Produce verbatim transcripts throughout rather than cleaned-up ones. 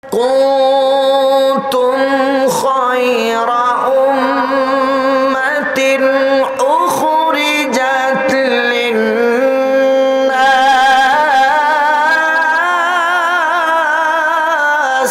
কুনতুম খায়রা উম্মাতিন উখরিজাত লিন-নাস।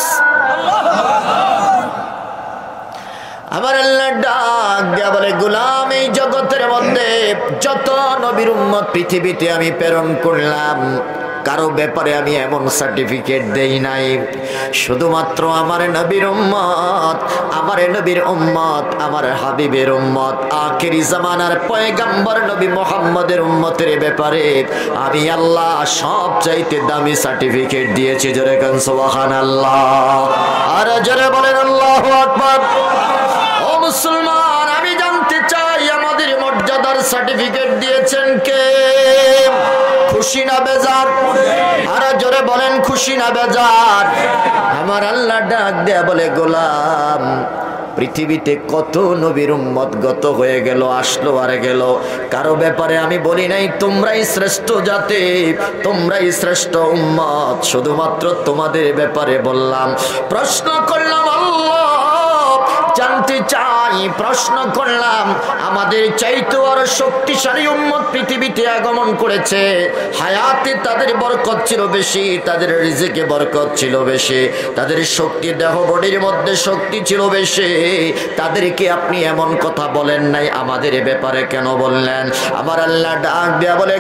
আবার আল্লাহ ডাক দিয়া বলে, গোলাম এই জগতের মধ্যে যত নবীর উম্মত পৃথিবীতে আমি প্রেরণ করলাম, কারো ব্যাপারে আমি এমন সার্টিফিকেট দেই নাই, শুধুমাত্র আমার নবীর উম্মত, আমার নবীর উম্মত, আমার হাবিবের উম্মত, আখিরি জামানার পয়গম্বর নবী মুহাম্মদের উম্মতের ব্যাপারে আমি আল্লাহ সবচাইতে দামি সার্টিফিকেট দিয়েছি। জোরে কান সুবহানাল্লাহ। আর জোরে বলেন আল্লাহু আকবার। ও মুসলমান, আমি জানতে চাই আমাদের মর্যাদার সার্টিফিকেট দিয়েছেন কে? খুশি না বেজার? আর জোরে বলেন খুশি না বেজার? আমার আল্লাহ ডাক দেয়া বলে, গোলাম পৃথিবীতে কত নবীর উম্মত গত হয়ে গেল, আসলো আর গেল, কারো ব্যাপারে আমি বলি নাই তোমরাই শ্রেষ্ঠ জাতি, তোমরাই শ্রেষ্ঠ উম্মত, শুধুমাত্র তোমাদের ব্যাপারে বললাম। প্রশ্ন করলাম আল্লাহ, জানতে চাই, প্রশ্ন করলাম আমাদের চাইতে আরো শক্তিশালী উম্মত পৃথিবীতে আগমন করেছে, হায়াতে তাদের বরকত ছিল বেশি, তাদের রিজিকে বরকত ছিল বেশি, তাদের শক্তি দেহ বডির মধ্যে শক্তি ছিল বেশি, তাদেরকে আপনি এমন কথা বলেন নাই, আমাদের ব্যাপারে কেন বললেন? আমার আল্লাহ ডাক দেয়া বলে,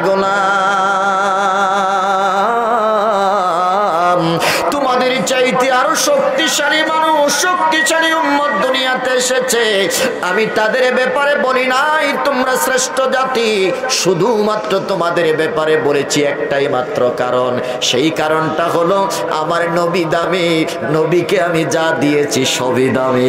গোলাম তোমাদের চাইতে আরো শক্তিশালী মানুষ, শক্তিশালী উম্মত দুনিয়াতে এসেছে, আমি তাদের ব্যাপারে বলি নাই তোমরা শ্রেষ্ঠ জাতি, শুধুমাত্র তোমাদের ব্যাপারে বলেছি একটাই মাত্র কারণ, সেই কারণটা হলো আমার নবী দামি, নবীকে আমি যা দিয়েছি সবই দামি।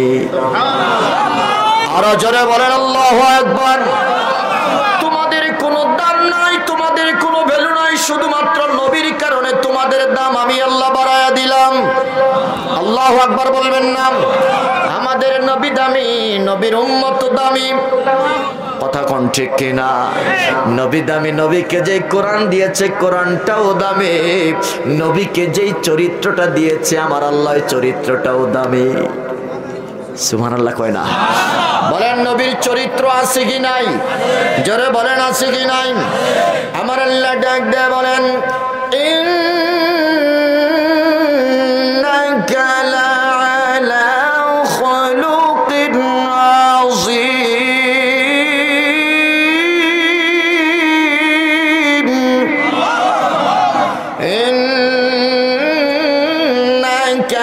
আরো জোরে বলেন আল্লাহু আকবার। তোমাদের কোনো দাম নাই, তোমাদের কোনো ভ্যালু নাই, শুধুমাত্র নবীর কারণে তোমাদের দাম আমি আল্লাহ বাড়ায়া দিলাম। আল্লাহু আকবার বলবেন না? আমাদের নবী দামি, নবীর উম্মত দামি। কথা কোন ঠিক কিনা? নবী দামি, নবীকে যেই কোরআন দিয়েছে কোরআনটাও দামি, নবীকে যেই চরিত্রটা দিয়েছে আমার আল্লাহ চরিত্রটাও দামি। সুবহানাল্লাহ কয় না? বলেন নবীর চরিত্র আছে কি নাই? জোরে বলেন আছে কি নাই? আমার আল্লাহ ডাক দেয়া বলেন, ইন্নাকা লাআলা খুলুকিন আযীম। ইন্নাকা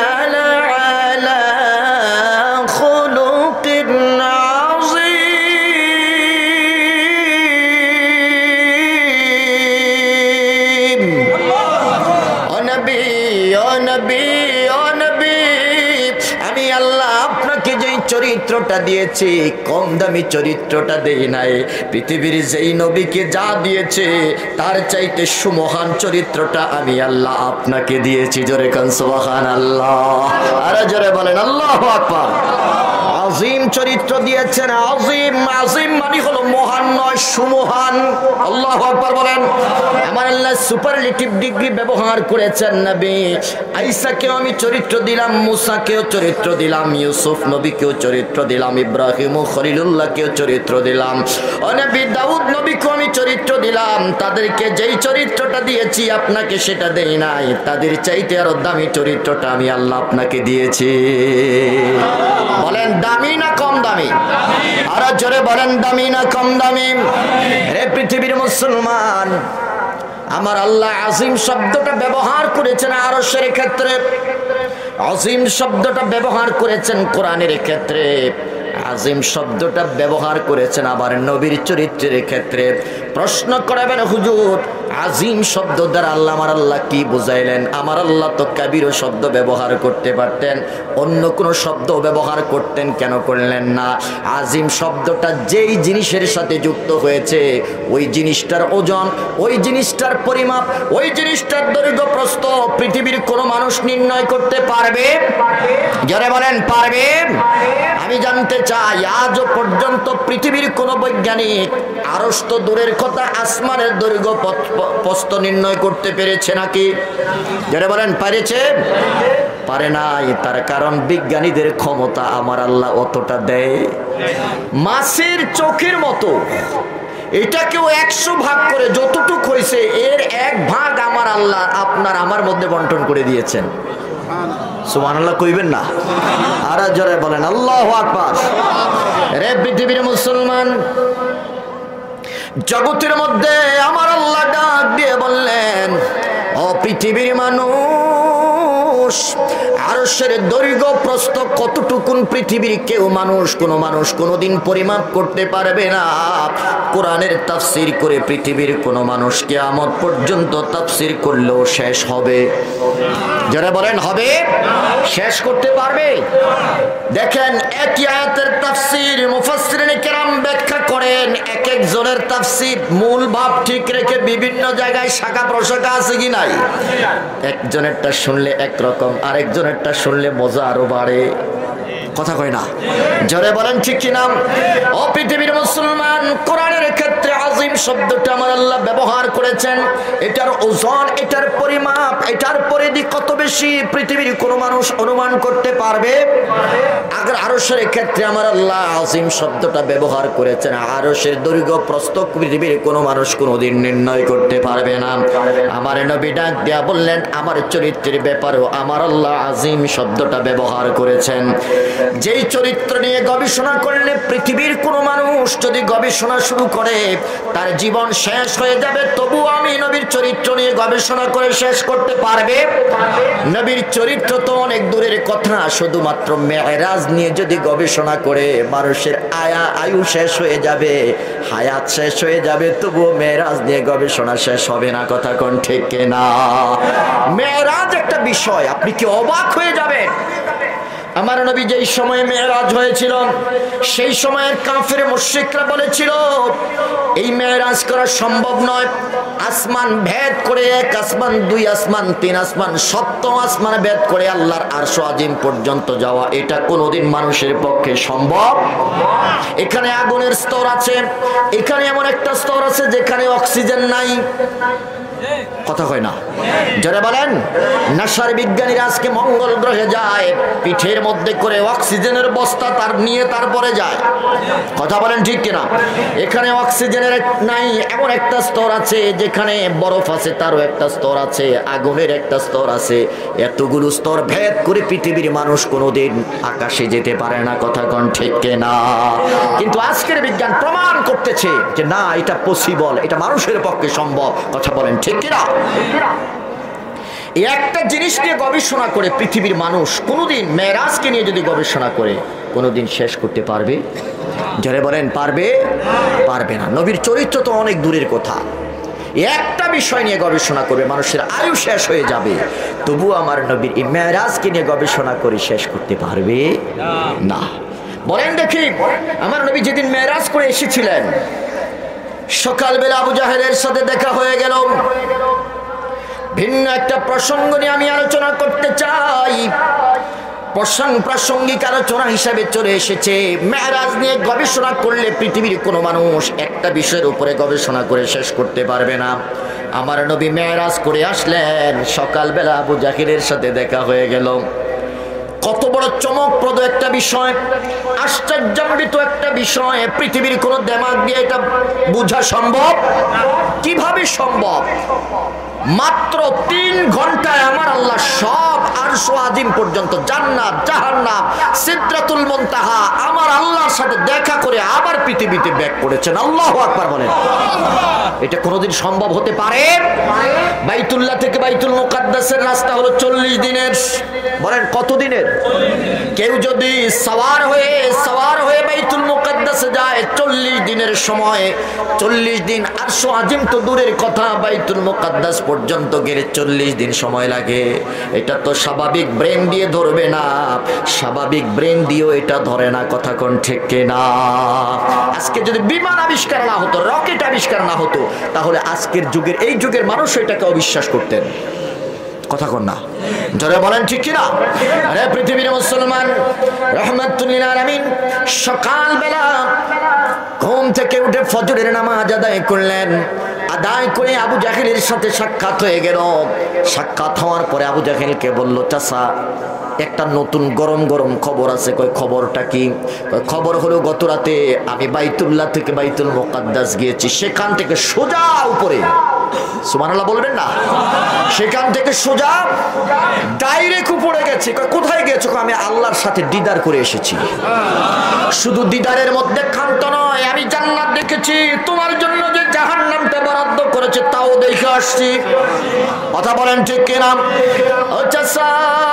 চরিত্রটা দিয়েছি, কম দামি চরিত্রটা দেই নাই। পৃথিবীর যেই নবীকে যা দিয়েছে তার চাইতে সুমহান চরিত্রটা আমি আল্লাহ আপনাকে দিয়েছি। জোরে কান সুবহানাল্লাহ। আর জোরে বলেন আল্লাহু আকবার। আজিম চরিত্র দিয়েছেন, আজিম, আজিম মানে হলো মহান নয়, সুমহান। আল্লাহু আকবার বলেন। আমার আল্লাহ সুপারলেটিভ ডিগ্রি ব্যবহার করেছেন। নবী আয়েশাকেও আমি চরিত্র দিলাম, মুসাকেও চরিত্র দিলাম, ইউসুফ নবীকেও চরিত্র দিলাম, ইব্রাহিম ও খলিলুল্লাহকেও চরিত্র দিলাম, ও নবী দাউদ নবীকেও আমি চরিত্র দিলাম। তাদেরকে যেই চরিত্রটা দিয়েছি আপনাকে সেটা দেই নাই, তাদের চাইতে আরো দামি চরিত্রটা আমি আল্লাহ আপনাকে দিয়েছি। বলেন দামি না কম দামি? আর জোরে বলেন দামি না কম দামি? রে পৃথিবীর মুসলমান, আমার আল্লাহ আজিম শব্দটা ব্যবহার করেছেন আরশের ক্ষেত্রে, আজিম শব্দটা ব্যবহার করেছেন কোরআনের ক্ষেত্রে, আজিম শব্দটা ব্যবহার করেছেন আবার নবীর চরিত্রের ক্ষেত্রে। প্রশ্ন করাবেন হুজুর আজিম শব্দ দ্বারা আল্লাহ আমার আল্লাহ কি বুঝাইলেন? আমার আল্লাহ তো কাবির শব্দ ব্যবহার করতে পারতেন, অন্য কোনো শব্দ ব্যবহার করতেন, কেন করলেন না? আজিম শব্দটা যেই জিনিসের সাথে যুক্ত হয়েছে ওই জিনিসটার ওজন, ওই জিনিসটার পরিমাপ, ওই জিনিসটার দৈর্ঘ্য প্রস্থ পৃথিবীর কোনো মানুষ নির্ণয় করতে পারবে? যারা বলেন পারবে? আমি জানতে চাই আজও পর্যন্ত পৃথিবীর কোন বৈজ্ঞানিক আরশ তো দূরের কথা আসমানের দৈর্ঘ্য প্রস্থ নির্ণয় করতে পেরেছে নাকি? যারা বলেন পেরেছে? পারে নাই। তার কারণ বিজ্ঞানীদের ক্ষমতা আমার আল্লাহ অতটা দেয়। মাছের চোখের মতো এটাকেও একশো ভাগ করে যতটুক হয়েছে এর এক ভাগ আমার আল্লাহ আপনার আমার মধ্যে বন্টন করে দিয়েছেন। সুবহানাল্লাহ কইবেন না? আর জোরে বলেন আল্লাহু আকবার। রে পৃথিবীর মুসলমান, জগতের মধ্যে আমার আল্লাহ ডাক দিয়ে বললেন, ও পৃথিবীর মানুষ, আরশের দৈর্ঘ্য প্রস্থ কতটুকুন পৃথিবীর কেউ মানুষ কোন মানুষ কোনোদিন পরিমাপ করতে পারবে না। কোরআনের তাফসীর করে পৃথিবীর কোন মানুষ কিয়ামত পর্যন্ত তাফসীর করলেও শেষ হবে। যারা বলেন হবে, শেষ করতে পারবে? দেখেন একই আয়াতের তাফসীর মুফাসসিরিনে কেরাম ব্যাখ্যা করেন, এক এক জনের তাফসীর মূল ভাব ঠিক রেখে বিভিন্ন জায়গায় শাখা প্রশাখা আছে কি নাই? একজনেরটা শুনলে একরকম, আরেকজনেরটা শুনলে মজা আরো বাড়ে। কথা কয় না? জোরে বলেন ঠিক কি না? ও পৃথিবীর মুসলমান, কোরআনের ক্ষেত্রে আজিম শব্দটা আমার আল্লাহ ব্যবহার করেছেন। এটার ওজন, এটার পরিমাপ, এটার পরিধি কত বেশি পৃথিবীর কোন মানুষ অনুমান করতে পারবে? আগে আরশের ক্ষেত্রে আমার আল্লাহ আজিম শব্দটা ব্যবহার করেছেন। আরশের দৈর্ঘ্য প্রস্থ পৃথিবীর কোন মানুষ কোনোদিন নির্ণয় করতে পারবে না। আমার নবী ডাক দিয়া বললেন, আমার চরিত্রের ব্যাপারেও আমার আল্লাহ আজিম শব্দটা ব্যবহার করেছেন। যেই চরিত্র নিয়ে গবেষণা করলে পৃথিবীর কোন মানুষ যদি গবেষণা শুরু করে তার জীবন শেষ হয়ে যাবে, তবু আমি নবীর চরিত্র নিয়ে গবেষণা করে শেষ করতে পারবে? নবীর চরিত্র তো অনেক দূরের কথা, শুধুমাত্র মেরাজ নিয়ে যদি গবেষণা করে মানুষের আয়া আয়ু শেষ হয়ে যাবে, হায়াত শেষ হয়ে যাবে, তবুও মেরাজ নিয়ে গবেষণা শেষ হবে না। কথা কোন ঠিক না? মেরাজ একটা বিষয়, আপনি কি অবাক হয়ে যাবেন। আমার নবী যেই সময় মেরাজ হয়েছিল সেই সময়ের কাফের মুশরিকরা বলেছিল এই মেরাজ করা সম্ভব নয়। আসমান ভেদ করে, এক আসমান, দুই আসমান, তিন আসমান, সপ্তম আসমান ভেদ করে আল্লাহর আরশ আজিম পর্যন্ত যাওয়া, এটা কোনোদিন মানুষের পক্ষে সম্ভব। এখানে আগুনের স্তর আছে, এখানে এমন একটা স্তর আছে যেখানে অক্সিজেন নাই। কথা হয় না? যারা বলেন নাসার বিজ্ঞানীরা আজকে মঙ্গল গ্রহে যায়, পিঠের মধ্যে করে অক্সিজেনের বস্তা তার নিয়ে তারপরে যায়। কথা বলেন ঠিক কিনা? এখানে অক্সিজেনের নাই, এমন একটা স্তর আছে যেখানে বরফ আছে, তারও একটা স্তর আছে, আগুনের একটা স্তর আছে। এতগুলো স্তর ভেদ করে পৃথিবীর মানুষ কোনোদিন আকাশে যেতে পারে না। কথা কোন ঠিক কিনা? কিন্তু আজকের বিজ্ঞান প্রমাণ করতেছে যে না, এটা পসিবল, এটা মানুষের পক্ষে সম্ভব। কথা বলেন ঠিক কিনা? একটা জিনিস নিয়ে গবেষণা করে পৃথিবীর মানুষ কোনোদিন, মেরাজকে নিয়ে যদি গবেষণা করে, কোনোদিন শেষ করতে পারবে? যারা বলেন পারবে? পারবে না। নবীর চরিত্র তো অনেক দূরের কথা, একটা বিষয় নিয়ে গবেষণা করবে মানুষের আয়ু শেষ হয়ে যাবে, তবু আমার নবীর এই মেরাজকে নিয়ে গবেষণা করে শেষ করতে পারবে না। বলেন দেখি, আমার নবী যেদিন মেরাজ করে এসেছিলেন, সকালবেলা আবু জাহেলের সাথে দেখা হয়ে গেল। ভিন্ন একটা প্রসঙ্গ নিয়ে আমি আলোচনা করতে চাই। প্রাসঙ্গিক আলোচনা হিসাবে চলে এসেছে, মেরাজ নিয়ে গবেষণা করলে পৃথিবীর কোনো মানুষ একটা বিষয়ের উপরে গবেষণা করে শেষ করতে পারবে না। আমার নবী মেরাজ করে আসলেন, সকালবেলা আবু জাহেলের সাথে দেখা হয়ে গেল। কত বড় চমকপ্রদ একটা বিষয়, আশ্চর্যান্বিত একটা বিষয়। পৃথিবীর কোন দেমাগ দিয়ে এটা বোঝা সম্ভব? কিভাবে সম্ভব? মাত্র তিন ঘন্টায় আমার আল্লাহ সব আরশ আজিম পর্যন্ত, জান্নাত, জাহান্নাম, সিদরাতুল মুনতাহা আমার আল্লাহর সাথে দেখা করে আবার পৃথিবীতে ব্যাক করেছেন। আল্লাহু আকবার বলেন। এটা কোনোদিন সম্ভব হতে পারে? বাইতুল্লাহ থেকে বাইতুল মুকাদ্দাসের রাস্তা হলো চল্লিশ দিনের। বলেন কত দিনের? কেউ যদি সওয়ার হয়ে সওয়ার হয়ে বাইতুল মুকাদ্দাসে যায় চল্লিশ দিনের সময়, চল্লিশ দিন। আরশ আজিম তো দূরের কথা, বাইতুল মুকাদ্দাস পর্যন্ত গেলে চল্লিশ দিন সময় লাগে। এটা তো স্বাভাবিক ব্রেন দিয়ে ধরবে না, স্বাভাবিক ব্রেন দিয়েও এটা ধরে না। কথা কোন ঠিক না? আজকে যদি বিমান আবিষ্কার না হতো, রকেট আবিষ্কার না হতো, তাহলে আজকের যুগের এই যুগের মানুষ এটাকে অবিশ্বাস করতেন। কথা কোন না? যারা বলেন ঠিক কিনা? আরে পৃথিবীর মুসলমান রাহমাতুল লিল আলামিন সকালবেলা ঘুম থেকে উঠে ফজরের নামাজ আদায় করলেন। আদায় করে আবু জাহেলের সাথে সাক্ষাৎ হয়ে গেল। সাক্ষাৎ হওয়ার পরে আবু জাহেলকে বলল, চাচা একটা নতুন গরম গরম খবর আছে। কয় খবরটা কি? খবর হলো গত রাতে আমি বাইতুল্লাহ থেকে বাইতুল মুকাদ্দাস গিয়েছি, সেখান থেকে সোজা উপরে, সুবহানাল্লাহ বলবেন না, সেখান থেকে সোজা ডাইরেক্ট উপরে গেছি। কোথায় গেছো? আমি আল্লাহর সাথে দিদার করে এসেছি। শুধু দিদারের মধ্যে ক্ষান্ত নয়, আমি জান্নাত দেখেছি, তোমার জন্য যে জাহান্নামটা বরাদ্দ করেছে তাও দেখে আসছি। কথা বলেন ঠিক কিনা? আচ্ছা,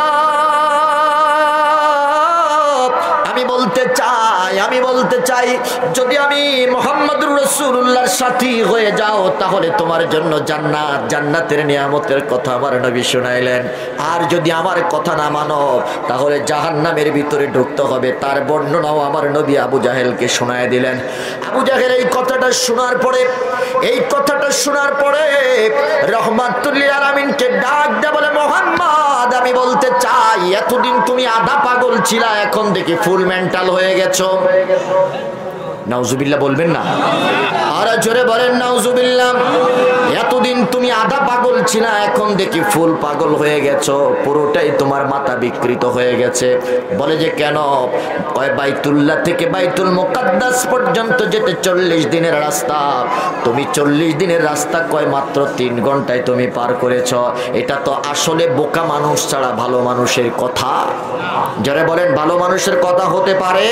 আমি বলতে চাই আমি বলতে চাই যদি আমি মুহাম্মদুর রাসূলুল্লাহর সাথী হয়ে যাও তাহলে তোমার জন্য জান্নাত, জান্নাতের নিয়ামতের কথা আমার নবী শোনাইলেন। আর যদি আমার কথা না মানো তাহলে জাহান্নামের ভিতরে ঢুকতে হবে, তার বর্ণনাও আমার নবী আবু জাহেলকে শোনায় দিলেন। আবু জাহেল এই কথাটা শোনার পরে এই কথাটা শোনার পরে রাহমাতুল লিল আলামিনকে ডাক দিয়ে বলে, মুহাম্মদ আমি বলতে চাই এতদিন তুমি আধা পাগল ছিলা, এখন দেখি ফুল মেন্টাল হয়ে গেছো। নাউজুবিল্লাহ বলবেন না? আর জোরে বলেন নাউজুবিল্লাহ। এতদিন তুমি আধা পাগল ছিলা, এখন দেখি ফুল পাগল হয়ে গেছো, পুরোটাই তোমার মাথা বিকৃত হয়ে গেছে। বলে যে কেন? কয় বাইতুল্লাহ থেকে বাইতুল মুকাদ্দাস পর্যন্ত যেতে চল্লিশ দিনের রাস্তা, তুমি চল্লিশ দিনের রাস্তা কয় মাত্র তিন ঘন্টায় তুমি পার করেছ। এটা তো আসলে বোকা মানুষ ছাড়া ভালো মানুষের কথা। যারা বলেন ভালো মানুষের কথা হতে পারে?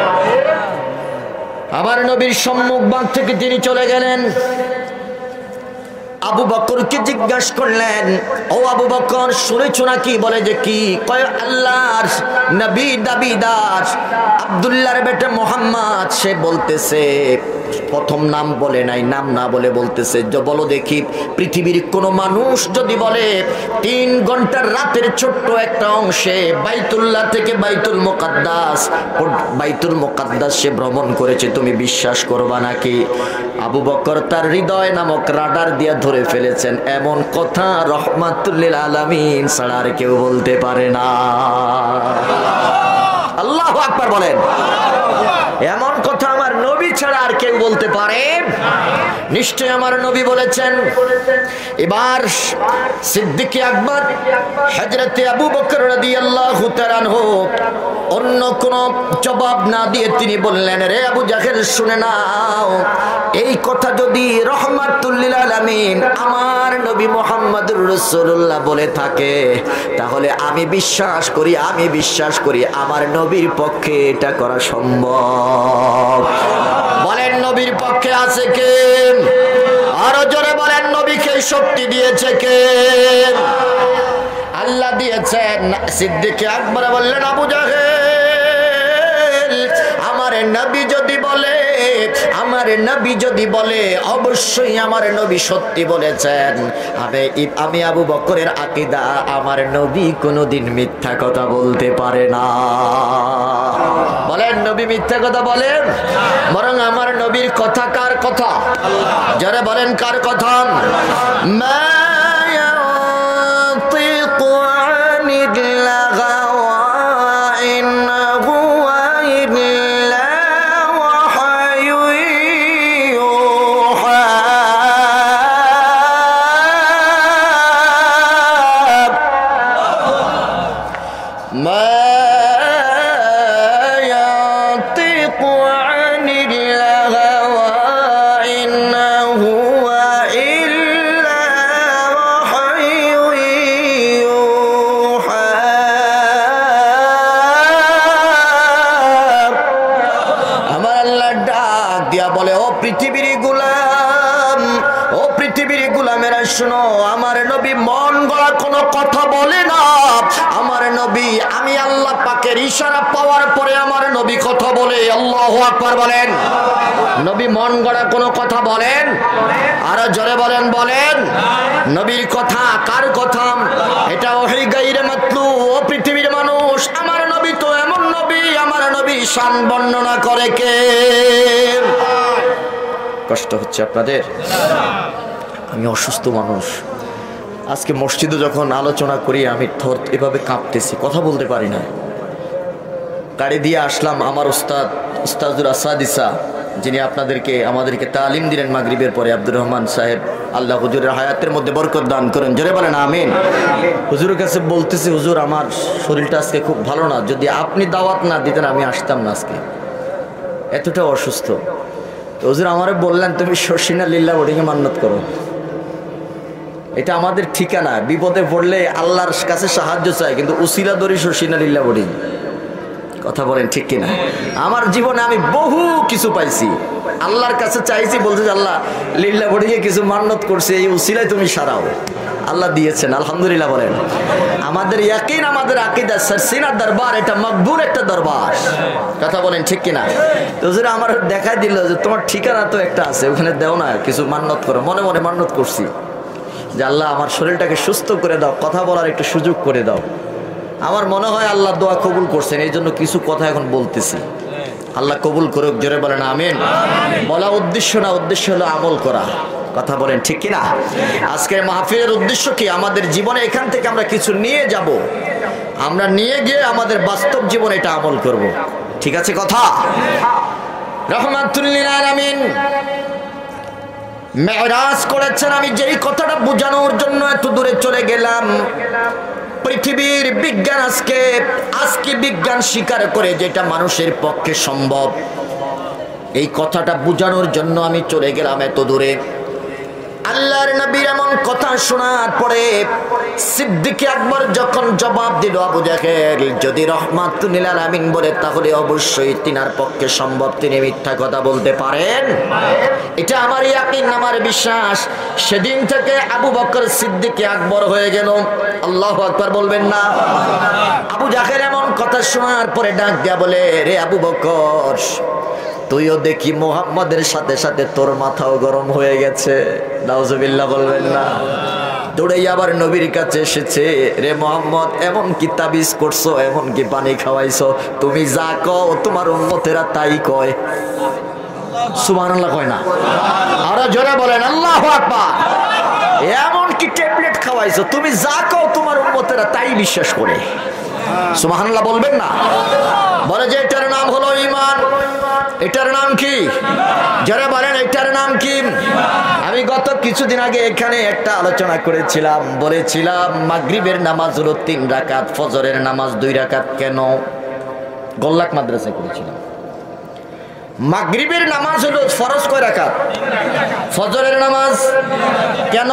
আমার নবীর সম্মুখ বাগ থেকে তিনি চলে গেলেন। আবু বকরকে জিজ্ঞাসা করলেন, ও আবু বকর শুনেছো নাকি? বলে যে কি? কয় আল্লাহর নবী দাবিদার আব্দুল্লাহর বেটা মুহাম্মদ, সে বলতেছে, প্রথম নাম বলে নাই, নাম না বলে বলতেছে, বলো দেখি পৃথিবীর কোন মানুষ যদি বলে তিন ঘন্টার রাতের ছোট্ট একটা অংশে বাইতুল্লাহ থেকে বাইতুল মুকাদ্দাস বাইতুল মুকাদ্দাস সে ভ্রমণ করেছে, তুমি বিশ্বাস করবা নাকি? আবু বকর তার হৃদয় নামক রাডার দিয়ে ধরে ফেলেছেন, এমন কথা রাহমাতুল লিল আলামিন ছাড়া আর কেউ বলতে পারে না। আল্লাহু আকবার বলেন। এমন কথা আমার নবী ছাড়া আর কেউ বলতে পারে? নিশ্চয় আমার নবী বলেছেন। এবার সিদ্দিক আকবর হযরতে আবু বকর রাদিয়াল্লাহু তাআলা আনহু অন্য কোন জবাব না দিয়ে তিনি বললেন, রে আবু জাহেল শুনে নাও, এই কথা যদি রাহমাতুল লিল আলামিন আমার নবী মুহাম্মদুর রাসূলুল্লাহ বলে থাকে তাহলে আমি বিশ্বাস করি আমি বিশ্বাস করি আমার নবীর পক্ষে এটা করা সম্ভব। বলেন নবীর পক্ষে আছে কে? আরো জোরে বলেন নবীকে শক্তি দিয়েছে কে? আল্লাহ দিয়েছেন। সিদ্দিক আকবর বললেন, আবু জাহেল আমার নবী যদি বলে আমার নবী যদি বলে অবশ্যই আমার নবী সত্যি বলেছেন। আমি আমি আবু বকরের আকীদা, আমার নবী কোনোদিন মিথ্যা কথা বলতে পারে না। বলেন নবী মিথ্যা কথা বলেন? বরং আমার নবীর কথা কার কথা? যারা বলেন কার কথা? মা ইয়ানতিকু আনিল লাগাওয়া ইন হুয়া ইল্লা পৃথিবীর গোলাম, ও পৃথিবীর গোলামেরা শুনো, আমার নবী মন গড়া কোনো কথা বলে না। আমার নবী আমি আল্লাহ পাকের ইশারা পাওয়ার পরে আমার নবী কথা বলে। আল্লাহু আকবার বলেন। নবী মন গড়া কোনো কথা বলেন? আরো জোরে বলেন বলেন। নবীর কথা কার কথা? এটা ওহী গায়রে মাতলু। ও পৃথিবীর মানুষ, আমার নবী তো এমন নবী, আমার নবী শান বর্ণনা করে কে? কষ্ট হচ্ছে আপনাদের? আমি অসুস্থ মানুষ। আজকে মসজিদে যখন আলোচনা করি আমি থর এভাবে কাঁপতেছি, কথা বলতে পারি না। গাড়ি দিয়ে আসলাম আমার উস্তাদ উস্তাদুর আসাদিসা, যিনি আপনাদেরকে আমাদেরকে তালিম দিলেন মাগরিবের পরে, আব্দুর রহমান সাহেব, আল্লাহ হুজুরের হায়াতের মধ্যে বরকত দান করেন, জোরে বলেন আমিন। হুজুরের কাছে বলতেছি, হুজুর আমার শরীরটা আজকে খুব ভালো না, যদি আপনি দাওয়াত না দিতেন আমি আসতাম না, আজকে এতটা অসুস্থ। তো হুজুর আমারে বললেন তুমি শর্ষিনা লিল্লাহ বোর্ডিংয়ে মান্নত করো, এটা আমাদের ঠিকানা, বিপদে পড়লে আল্লাহর কাছে সাহায্য চাই, কিন্তু উসিলা দরি শর্ষিনা লিল্লাহ বোর্ডিং। কথা বলেন ঠিক কিনা? আমার জীবনে আমি বহু কিছু পাইছি, আল্লাহর কাছে চাইছি, বলতে আল্লাহ লিল্লাহ বোর্ডিংয়ে কিছু মান্নত করছে, এই উসিলায় তুমি সারাও, আল্লাহ দিয়েছেন আলহামদুলিল্লাহ বলেন। আমাদের ইয়াকিন, আমাদের আকীদা সরসিনার দরবার এটা মকবুল একটা দরবার। কথা বলেন ঠিক কিনা? তো হুজুর আমার দেখাই দিল যে তোমার ঠিকানা তো একটা আছে, ওখানে দেও না, কিছু মান্নত করো। মনে মনে মান্নত করছি যে আল্লাহ আমার শরীরটাকে সুস্থ করে দাও, কথা বলার একটু সুযোগ করে দাও। আমার মনে হয় আল্লাহ দোয়া কবুল করছেন, এই জন্য কিছু কথা এখন বলতেছি, আল্লাহ কবুল করুক, জোরে বলেন আমিন। বলা উদ্দেশ্য না, উদ্দেশ্য হলো আমল করা। কথা বলেন ঠিক কিনা? আজকের মাহফিলের উদ্দেশ্য কি? আমাদের জীবনে এখান থেকে আমরা কিছু নিয়ে যাব, আমরা নিয়ে গিয়ে আমাদের বাস্তব জীবনে এটা আমল করব। ঠিক আছে কথা? রহমাতুল লিল আলামিন মেরাজ করেছেন। আমি যেই কথাটা বোঝানোর জন্য এত দূরে চলে গেলাম, পৃথিবীর বিজ্ঞান আজকে আজকে বিজ্ঞান স্বীকার করে যেটা মানুষের পক্ষে সম্ভব, এই কথাটা বোঝানোর জন্য আমি চলে গেলাম এত দূরে। আল্লাহর নবীর এমন কথা শোনার পরে সিদ্দিক আকবর যখন জবাব দিল, আবু জাহেল যদি রহমাতুল লিল আলামিন বলে তাহলে অবশ্যই তিনার পক্ষে সম্ভব, তিনি মিথ্যা কথা বলতে পারেন, এটা আমার ইয়াকিন, আমার বিশ্বাস। সেদিন থেকে আবু বকর সিদ্দিক আকবর হয়ে গেল। আল্লাহু আকবার বলবেন না? আবু জাহেল এমন কথা শোনার পরে ডাক দিয়া বলে, রে আবু বকর, তুইও দেখি মুহাম্মাদের সাথে সাথে তোর মাথাও গরম হয়ে গেছে। নাউজুবিল্লাহ বলবেন না? দৌড়ে আবার নবীর কাছে এসেছে, রে মুহাম্মদ এমন কি তাবিজ করছো, এমন কি পানি খাওয়াইছো, তুমি যা কও তোমার উম্মতেরা তাই কয়। সুবহানাল্লাহ কয় না? আরো জোরে বলেন আল্লাহু আকবার। এমন কি ট্যাবলেট খাওয়াইছো, তুমি যা কও তোমার উম্মতেরা তাই বিশ্বাস করে। সুবহানাল্লাহ বলবেন না? বলে যে এটার নাম হলো ঈমান। এটার নাম কি? যারা বলেন এটার নাম কি? আমি গত কিছুদিন আগে এখানে একটা আলোচনা করেছিলাম, বলেছিলাম মাগরিবের নামাজ হলো তিন রাকাত, ফজরের নামাজ দুই রাকাত। কেন? গোল্লাক মাদ্রাসায় করেছিলাম। মাগরিবের নামাজ হলো ফরজ কয় রাকাত? ফজরের নামাজ কেন?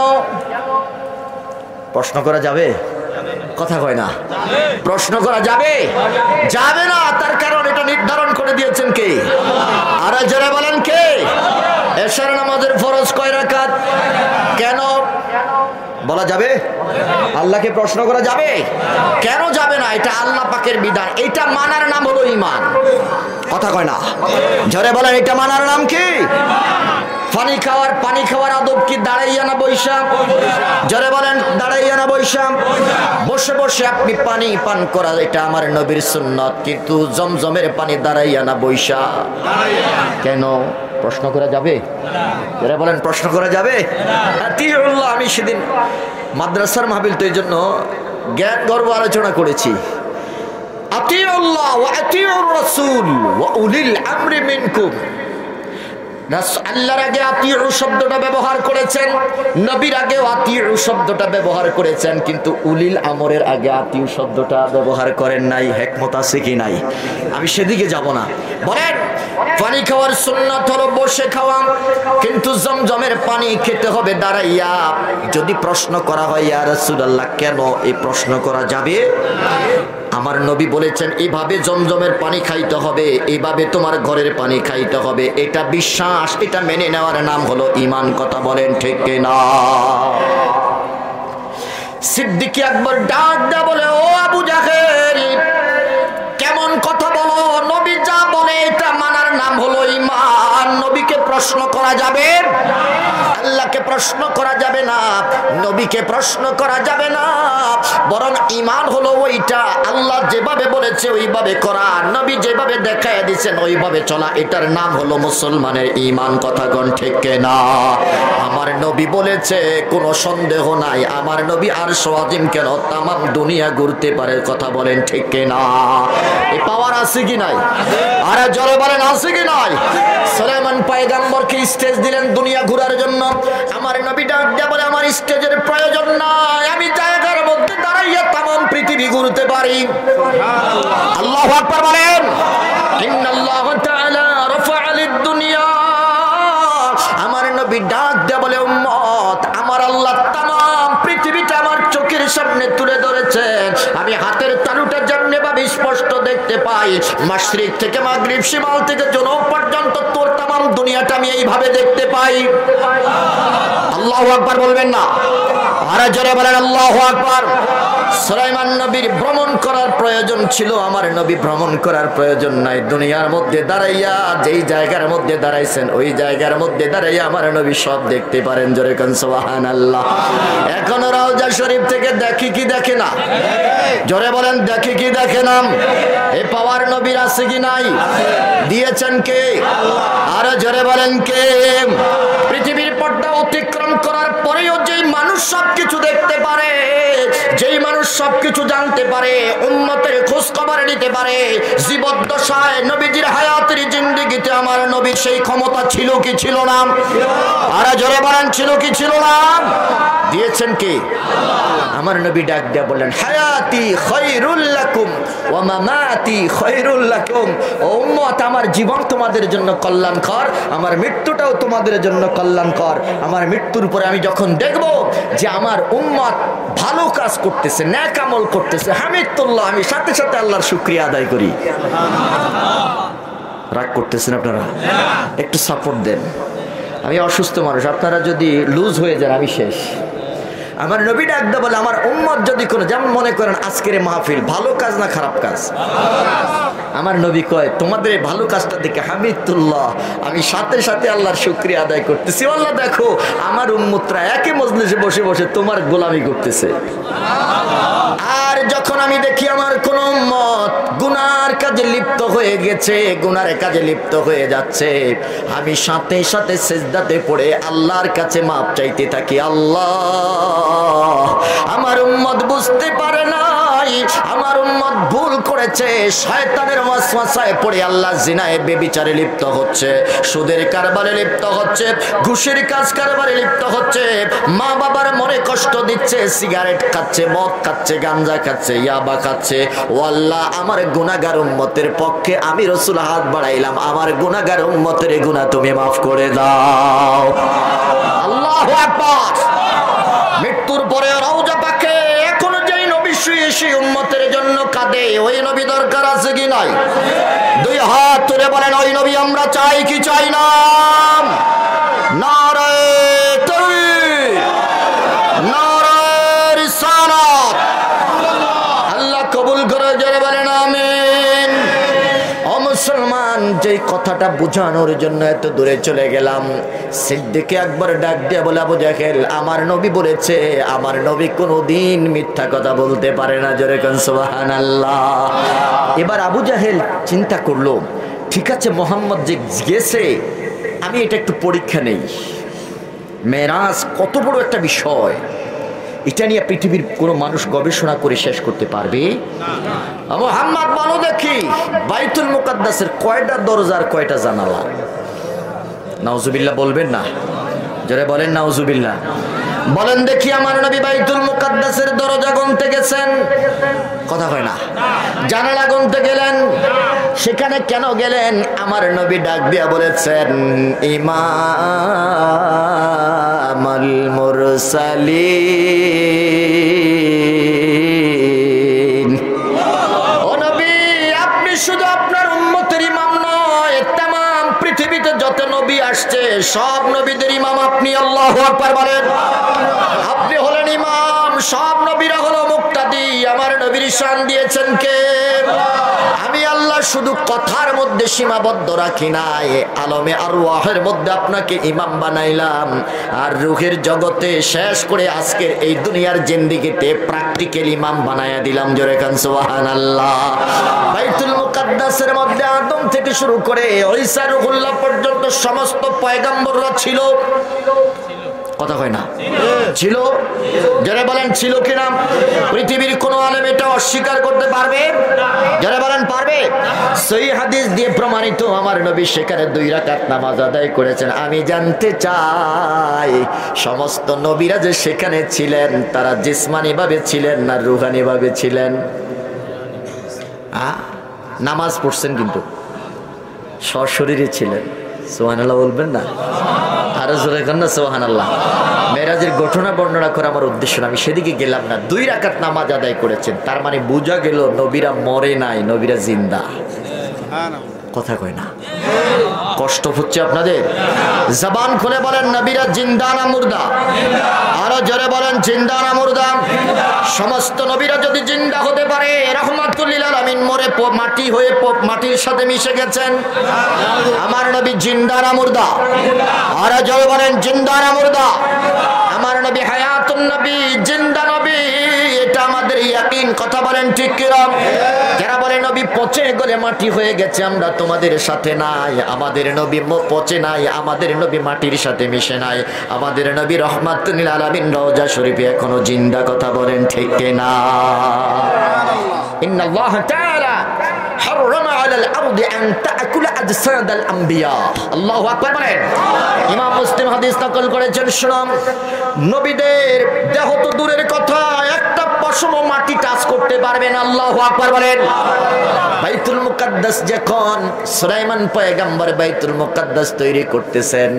প্রশ্ন করা যাবে? কথা কয় না? প্রশ্ন করা যাবে? যাবে না। তার কারণ এটা নির্ধারণ করে দিয়েছেন কে? আর যারা বলেন কে? এশার নামাজের ফরজ কয় রাকাত? কেন বলা যাবে? আল্লাহকে প্রশ্ন করা যাবে? কেন যাবে না? এটা আল্লাহ পাকের বিধান, এটা মানার নাম হলো ঈমান। কথা কয় না? জোরে বলেন এটা মানার নাম কি? পানি খাওয়ার পানি খাওয়ার আদব কি দাঁড়াইয়া না বৈশা? জোরে বলেন দাঁড়াইয়া না বৈশা? বসে বসে আপনি পানি পান করা এটা আমার নবীর সুন্নাত, কিন্তু জমজমের পানি দাঁড়াইয়া না বৈশা। কেন? প্রশ্ন করা যাবে? জোরে বলেন প্রশ্ন করা যাবে? আতিউল্লাহ। আমি সেদিন মাদ্রাসার মাহফিল, তো এই জন্য জ্ঞান গর্ব আলোচনা করেছি। আতিউল্লাহ ওয়া আতিউর রাসূল ওয়া উলিল আমরি মিনকুম। আল্লাহর আগে আতিউ শব্দটা ব্যবহার করেছেন, নবীর আগেও আতিউ শব্দটা ব্যবহার করেছেন, কিন্তু উলিল আমরের আগে আতিউ শব্দটা ব্যবহার করেন নাই। হিকমত আছে কি নাই? আমি সেদিকে যাব না। বলেন পানি খাওয়ার সুন্নাত হলো বসে খাওয়া, কিন্তু জমজমের পানি খেতে হবে দাঁড়াইয়া। যদি প্রশ্ন করা হয় ইয়া রাসূলুল্লাহ কেন, এই প্রশ্ন করা যাবে? আমার নবী বলেছেন এইভাবে জমজমের পানি খাইতে হবে, এইভাবে তোমার ঘরের পানি খাইতে হবে। এটা বিশ্বাস, এটা মেনে নেওয়ার নাম হলো ঈমান। কথা বলেন ঠিক না? সিদ্দিক আকবর ডাক দেয়া বলে, ও আবু জাহেল কেমন কথা বলো? নবী যা বলে এটা মানার নাম হলো ঈমান। নবীকে প্রশ্ন করা যাবে? আল্লাহকে প্রশ্ন করা যাবে না, নবীকে প্রশ্ন করা যাবে না, বরং ঈমান হলো ওইটা আল্লাহ যেভাবে বলেছে ওইভাবে করা, নবী যেভাবে দেখায় দিয়েছেন ওইভাবে চলা, এটার নাম হলো মুসলমানের ঈমান। কথা কোন ঠিক না? আমার নবী বলেছে কোনো সন্দেহ নাই, আমার নবী আরশ আজিম কেন তাম দুনিয়া ঘুরতে পারে। কথা বলেন ঠিক না? এই পাওয়ার আছে কি নাই? আরে জোরে বলেন আছে কি নাই? সুলাইমান পয়গম্বরকে স্টেজ দিলেন দুনিয়া ঘোরার জন্য, আমার নবী ডাক দিয়ে বলে আমার স্টেজের প্রয়োজন নাই, আমি জায়গার মধ্যে দাঁড়াইয়া তাম পৃথিবী ঘুরতে পারি। আল্লাহু আকবার বলেন। ইন্নাল্লাহ তাআলা রাফা'a লিদ-দুনিয়া, আমার নবী ডাক দিয়ে বলে উম্মত আমার আল্লাহ তাম পৃথিবীটা আমার চোখের সামনে তুলে ধরেছেন, আমি হাতের তালুটা যেমনি ভাবে স্পষ্ট দেখতে পাই, মাশরিক থেকে মাগরিব, শিমাল থেকে জনব পর্যন্ত তোর তাম দুনিয়াটা আমি এইভাবে দেখতে পাই। আল্লাহু আকবার বলবেন না? আরে জোরে বলেন আল্লাহু আকবার। সুলাইমান নবীর ভ্রমণ করার প্রয়োজন ছিল, আমার নবী ভ্রমণ করার প্রয়োজন নাই। দুনিয়ার মধ্যে দাঁড়াইয়া যেই জায়গার মধ্যে দাঁড়াইছেন ওই জায়গার মধ্যে দাঁড়াইয়া আমার নবী সব দেখতে পারেন। জোরে কোন সুবহানাল্লাহ। এখন রওজা শরীফ থেকে দেখি কি দেখে না? জোরে বলেন দেখি কি দেখে না? এই পাওয়ার নবীর আছে কি নাই? দিয়েছেন কে? আরে জোরে বলেন কে? পৃথিবীর পর্দা অতিক্রম করার পরেও যেই মানুষ সবকিছু দেখতে পারে, যেই মানুষ সবকিছু জানতে পারে, উম্মতের খোঁজ খবর নিতে পারে, জীবদ্দশায় নবীজির হায়াতের জিন্দেগিতে আমার নবীর সেই ক্ষমতা ছিল কি ছিল না? আরে জোরে বলেন ছিল কি ছিল না? দিয়েছেন কে? আমার নবী ডাক দিয়া বললেন হায়াতি খায়রুল লাকুম ওয়া মামাতি খায়রুল লাকুম। ও উম্মত আমার জীবন তোমাদের জন্য কল্যাণকর, আমার মৃত্যুটাও তোমাদের জন্য কল্যাণকর। আমার মৃত্যুর পরে আমি যখন দেখব যে আমার উম্মত ভালো কাজ করতেছে, নেক আমল করতেছে, হামিদুল্লাহ, আমি সাথে সাথে আল্লাহর শুকরিয়া আদায় করি। রাগ করতেছেন আপনারা? একটু সাপোর্ট দেন। আমি অসুস্থ মানুষ, আপনারা যদি লুজ হয়ে যান আমি শেষ। আমার নবী ডাকদা বলে আমার উম্মত যদি কোনো, যেমন মনে করেন আজকের মাহফিল ভালো কাজ না খারাপ কাজ, আমার নবী কয় তোমাদের ভালো কাজটা দেখে হামিদুল্লাহ, আমি সাথে সাথে আল্লাহর শুকরিয়া আদায় করতেছি। আল্লাহ দেখো আমার উম্মতরা একই মজলিসে বসে বসে তোমার গোলামি করতেছে। আর যখন আমি দেখি আমার কোন উম্মত গুনার কাজে লিপ্ত হয়ে গেছে, গুনার কাজে লিপ্ত হয়ে যাচ্ছে, আমি সাথে সাথে সিজদাতে পড়ে আল্লাহর কাছে মাপ চাইতে থাকি। আল্লাহ আমার উম্মত বুঝতে পারে নাই, আমার উম্মত ভুল করেছে, শয়তানের ওয়াসওয়াসায় পড়ে আল্লাহ জিনায় বেবিচারে লিপ্ত হচ্ছে, সুদের কারবারে লিপ্ত হচ্ছে, ঘুষের কাজ কারবারে লিপ্ত হচ্ছে, মা বাবার মনে কষ্ট দিচ্ছে, সিগারেট খাচ্ছে, মদ খাচ্ছে, গাঞ্জা খাচ্ছে, ইয়াবা খাচ্ছে। ও আল্লাহ আমার গুনাহগার উম্মতের পক্ষে আমি রাসূল হাত বাড়াইলাম, আমার গুনাহগার উম্মতের গুনাহ তুমি মাফ করে দাও। আল্লাহু আকবার। মৃত্যুর পরে রওজা পাকে এখনো যেই নবী শুয়ে সেই উম্মতের জন্য কাঁদে, ওই নবী দরকার আছে কি নাই? দুই হাত তুলে বলেন ওই নবী আমরা চাই কি চাই না? নারে তাকবীর, নারে রিসালাত। আল্লাহ কবুল করে জোরে বলেন আমিন। ও মুসলমান, যে কথাটা বোঝানোর জন্য এত দূরে চলে গেলাম, সিদ্দিক আকবর ডাক দিয়ে বলে আবু জাহেল আমার নবী বলেছে, আমার নবী কোনোদিন মিথ্যা কথা বলতে পারে না। জোরে কোন সুবহানাল্লাহ। এবার আবু জাহেল চিন্তা করলো, ঠিক আছে মোহাম্মদ যে গেছে, আমি এটা একটু পরীক্ষা নেই। মেরাজ কত বড় একটা বিষয়, এটা নিয়ে পৃথিবীর কোনো মানুষ গবেষণা করে শেষ করতে পারবে? মুহাম্মদ বলো দেখি বাইতুল মুকাদ্দাসের কয়টা দরজার কয়টা জানালা? নাউজুবিল্লাহ বলবেন না? জোরে বলেন নাউজুবিল্লাহ। বলেন দেখি আমার নবী বাইতুল মুকাদ্দাসের দরজা গুনতে গেছেন? কথা হয় না। জানালা গুনতে গেলেন, সেখানে কেন গেলেন? আমার নবী ডাক দিয়া বলেছেন ইমামুল মুরসালিন। ও নবী আপনি শুধু আপনার উম্মতের ইমাম নয়, तमाम পৃথিবীতে যত নবী আসছে সব নবীদের ইমাম আপনি। আল্লাহু আকবার বলেন। আপনি হলেন ইমাম, সব নবীরা হলো মুক্তাদি। আমার নবীর শান দিয়েছেন কে? আমি আল্লাহ শুধু কথার মধ্যে সীমাবদ্ধ রাখি নাই, আলমে আরওয়াহের মধ্যে আপনাকে ইমাম বানাইলাম, আর রূহের জগতে শেষ করে আজকের এই দুনিয়ার জিন্দেগিতে প্র্যাকটিক্যাল ইমাম বানায়া দিলাম। জোরে কান সুবহানাল্লাহ। বাইতুল মুকাদ্দাসের মধ্যে আদম থেকে শুরু করে ঈসা রুহুল্লাহ পর্যন্ত সমস্ত পয়গম্বররা ছিল। কথা কয় না? ছিল। যারা বলেন ছিল কিনা? পৃথিবীর কোন আলেম এটা অস্বীকার করতে পারবে? যারা বলেন পারবে? সহিহ হাদিস দিয়ে প্রমাণিত আমার নবী সেখানে দুই রাকাত নামাজ আদায় করেছেন। আমি জানতে চাই সমস্ত নবীরা যে সেখানে ছিলেন তারা জিসমানি ভাবে ছিলেন না রুহানি ভাবে ছিলেন? নামাজ পড়ছেন কিন্তু সশরীরে ছিলেন। সুবহানাল্লাহ বলবেন না? আরো জোরে করেন না সুবহানাল্লাহ। মেরাজের ঘটনা বর্ণনা করা আমার উদ্দেশ্য না, আমি সেদিকে গেলাম না। দুই রাকাত নামাজ আদায় করেছেন, তার মানে বোঝা গেল নবীরা মরে নাই, নবীরা জিন্দা। কথা কয় না? কষ্ট হচ্ছে আপনাদের? জবান খুলে বলেন নবীরা জিন্দা না মুর্দা? আরো জোরে বলেন জিন্দা না মুর্দা? সমস্ত নবীরা যদি জিন্দা হতে পারে, রাহমাতুল লিল আলামিন মরে মাটি হয়ে মাটির সাথে মিশে গেছেন, আমার নবী জিন্দা না মুর্দা? আরো জোরে বলেন জিন্দা না মুর্দা? আমার নবী হায়াতুন নবী, জিন্দা নবী, এটা আমাদের ইয়াকিন। কথা বলেন ঠিক কিরম? যারা বলে নবী পচে গলে মাটি হয়ে গেছে, আমরা তোমাদের সাথে নাই। আমাদের নবী পচে নাই, আমাদের নবী মাটির সাথে মিশে নাই, আমাদের নবী রহমাতুল লিল আলামিন রওজা শরীফে এখনো জিন্দা। কথা বলেন ঠিক কিনা? ইন্নাল্লাহ তাআলা হারামা আলাল আরদি আন তাকুলা আজসাদাল আম্বিয়া। আল্লাহু আকবার বলেন। ইমাম মুসলিম হাদিস নকল করেছেন, শুনুন, নবীদের দেহ তো দূরের কথা, একটা পশম মাটি টাচ করতে পারবে না। আল্লাহু আকবার বলেন। বাইতুল মুকাদ্দাস যখন সুলাইমান পয়গম্বর বাইতুল মুকাদ্দাস তৈরি করতেছেন,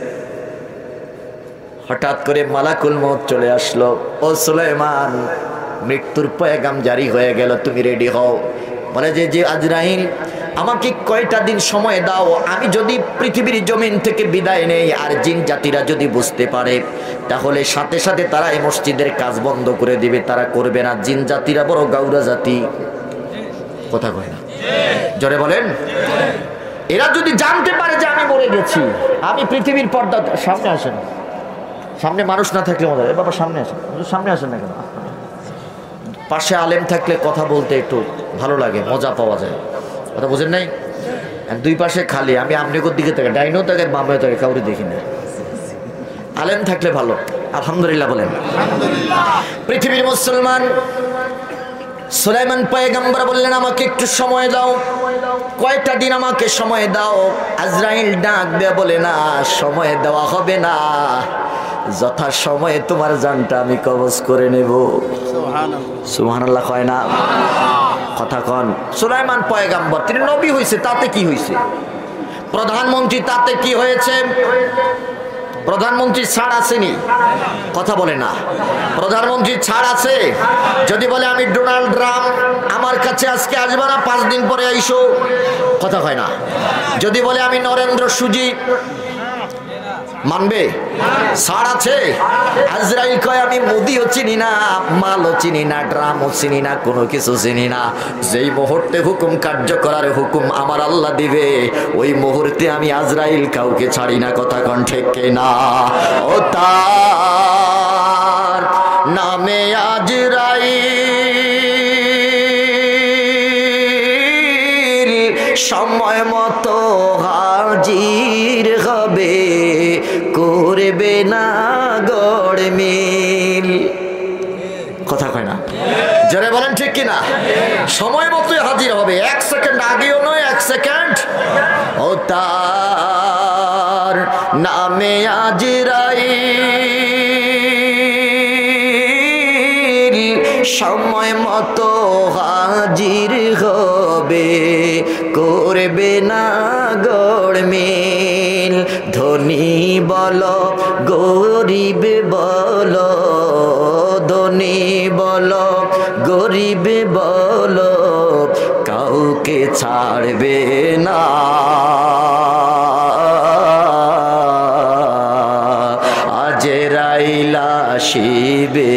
হঠাৎ করে মালাকুল মউত চলে আসলো। ও সুলাইমান, মৃত্যুর পয়গাম জারি হয়ে গেল, তুমি রেডি হও। বলে যে যে আজরাইল, আমাকে কয়টা দিন সময় দাও, আমি যদি পৃথিবীর জমিন থেকে বিদায় নেই আর জিন জাতিরা যদি বুঝতে পারে, তাহলে সাথে সাথে তারা এই মসজিদের কাজ বন্ধ করে দিবে, তারা করবে না। জিন জাতিরা বড় গাউরা জাতি। কথা কয় না? জোরে বলেন। এরা যদি জানতে পারে যে আমি মরে গেছি, আমি পৃথিবীর পর্দা, সামনে আসেন, সামনে মানুষ না থাকলে মজা। এ বাবা সামনে আসেন, সামনে আসেন না কেন? পাশে আলেম থাকলে কথা বলতে একটু ভালো লাগে, মজা পাওয়া যায়। কথা বুঝেন নাই? দুই পাশে খালি, আমি আমনেকর দিকে থেকে ডাইনও থাকে বামে থাকে, কাউরে দেখি না। আলেম থাকলে ভালো। আলহামদুলিল্লাহ বলেন। পৃথিবীর মুসলমান সুলাইমান পয়গম্বর বললেন, আমাকে একটু সময় দাও, কয়টা দিন আমাকে সময় দাও। আজরাইল ডাক দেয়া বলে, না, সময় দেওয়া হবে না, যথা সময়ে তোমার জানটা আমি কবজ করে নেব। সুবহানাল্লাহ কয় না? কথা কন। সুলাইমান পয়গম্বর, তিনি নবী হয়েছে, তাতে কি হয়েছে? প্রধানমন্ত্রী, তাতে কি হয়েছে? প্রধানমন্ত্রী ছাড় আসেনি? কথা বলে না। প্রধানমন্ত্রী ছাড় আছে? যদি বলে আমি ডোনাল্ড ট্রাম্প, আমার কাছে আজকে আসবে না, পাঁচ দিন পরে আইসো, কথা হয় না। যদি বলে আমি নরেন্দ্র সুজি, মানবে? ছাড় আছে? আজরাইল কয় আমি মোদিও চিনি না, মালও চিনি না, ড্রামও চিনি না, কোনো কিছু চিনি না। যেই মুহূর্তে হুকুম কার্য করার হুকুম আমার আল্লাহ দিবে, ওই মুহূর্তে আমি আজরাইল কাউকে ছাড়ি না। কথা কন ঠিক কিনা? ও তার নামে আজরাইল সময় মতো হাজির হবে, করবে না গড়মিল। কথা কয় না? যারা বলেন ঠিক কিনা? সময় মতোই হাজির হবে, এক সেকেন্ড আগেও নয়, এক সেকেন্ড। ও তার নামে আজরাইল সময় মতো হাজির হবে, করবে না গড়মিল। ধনী বলো গরিব বলো, ধনী বলো গরিব বলো, কাউকে ছাড়বে না। আজরাইল আসিবে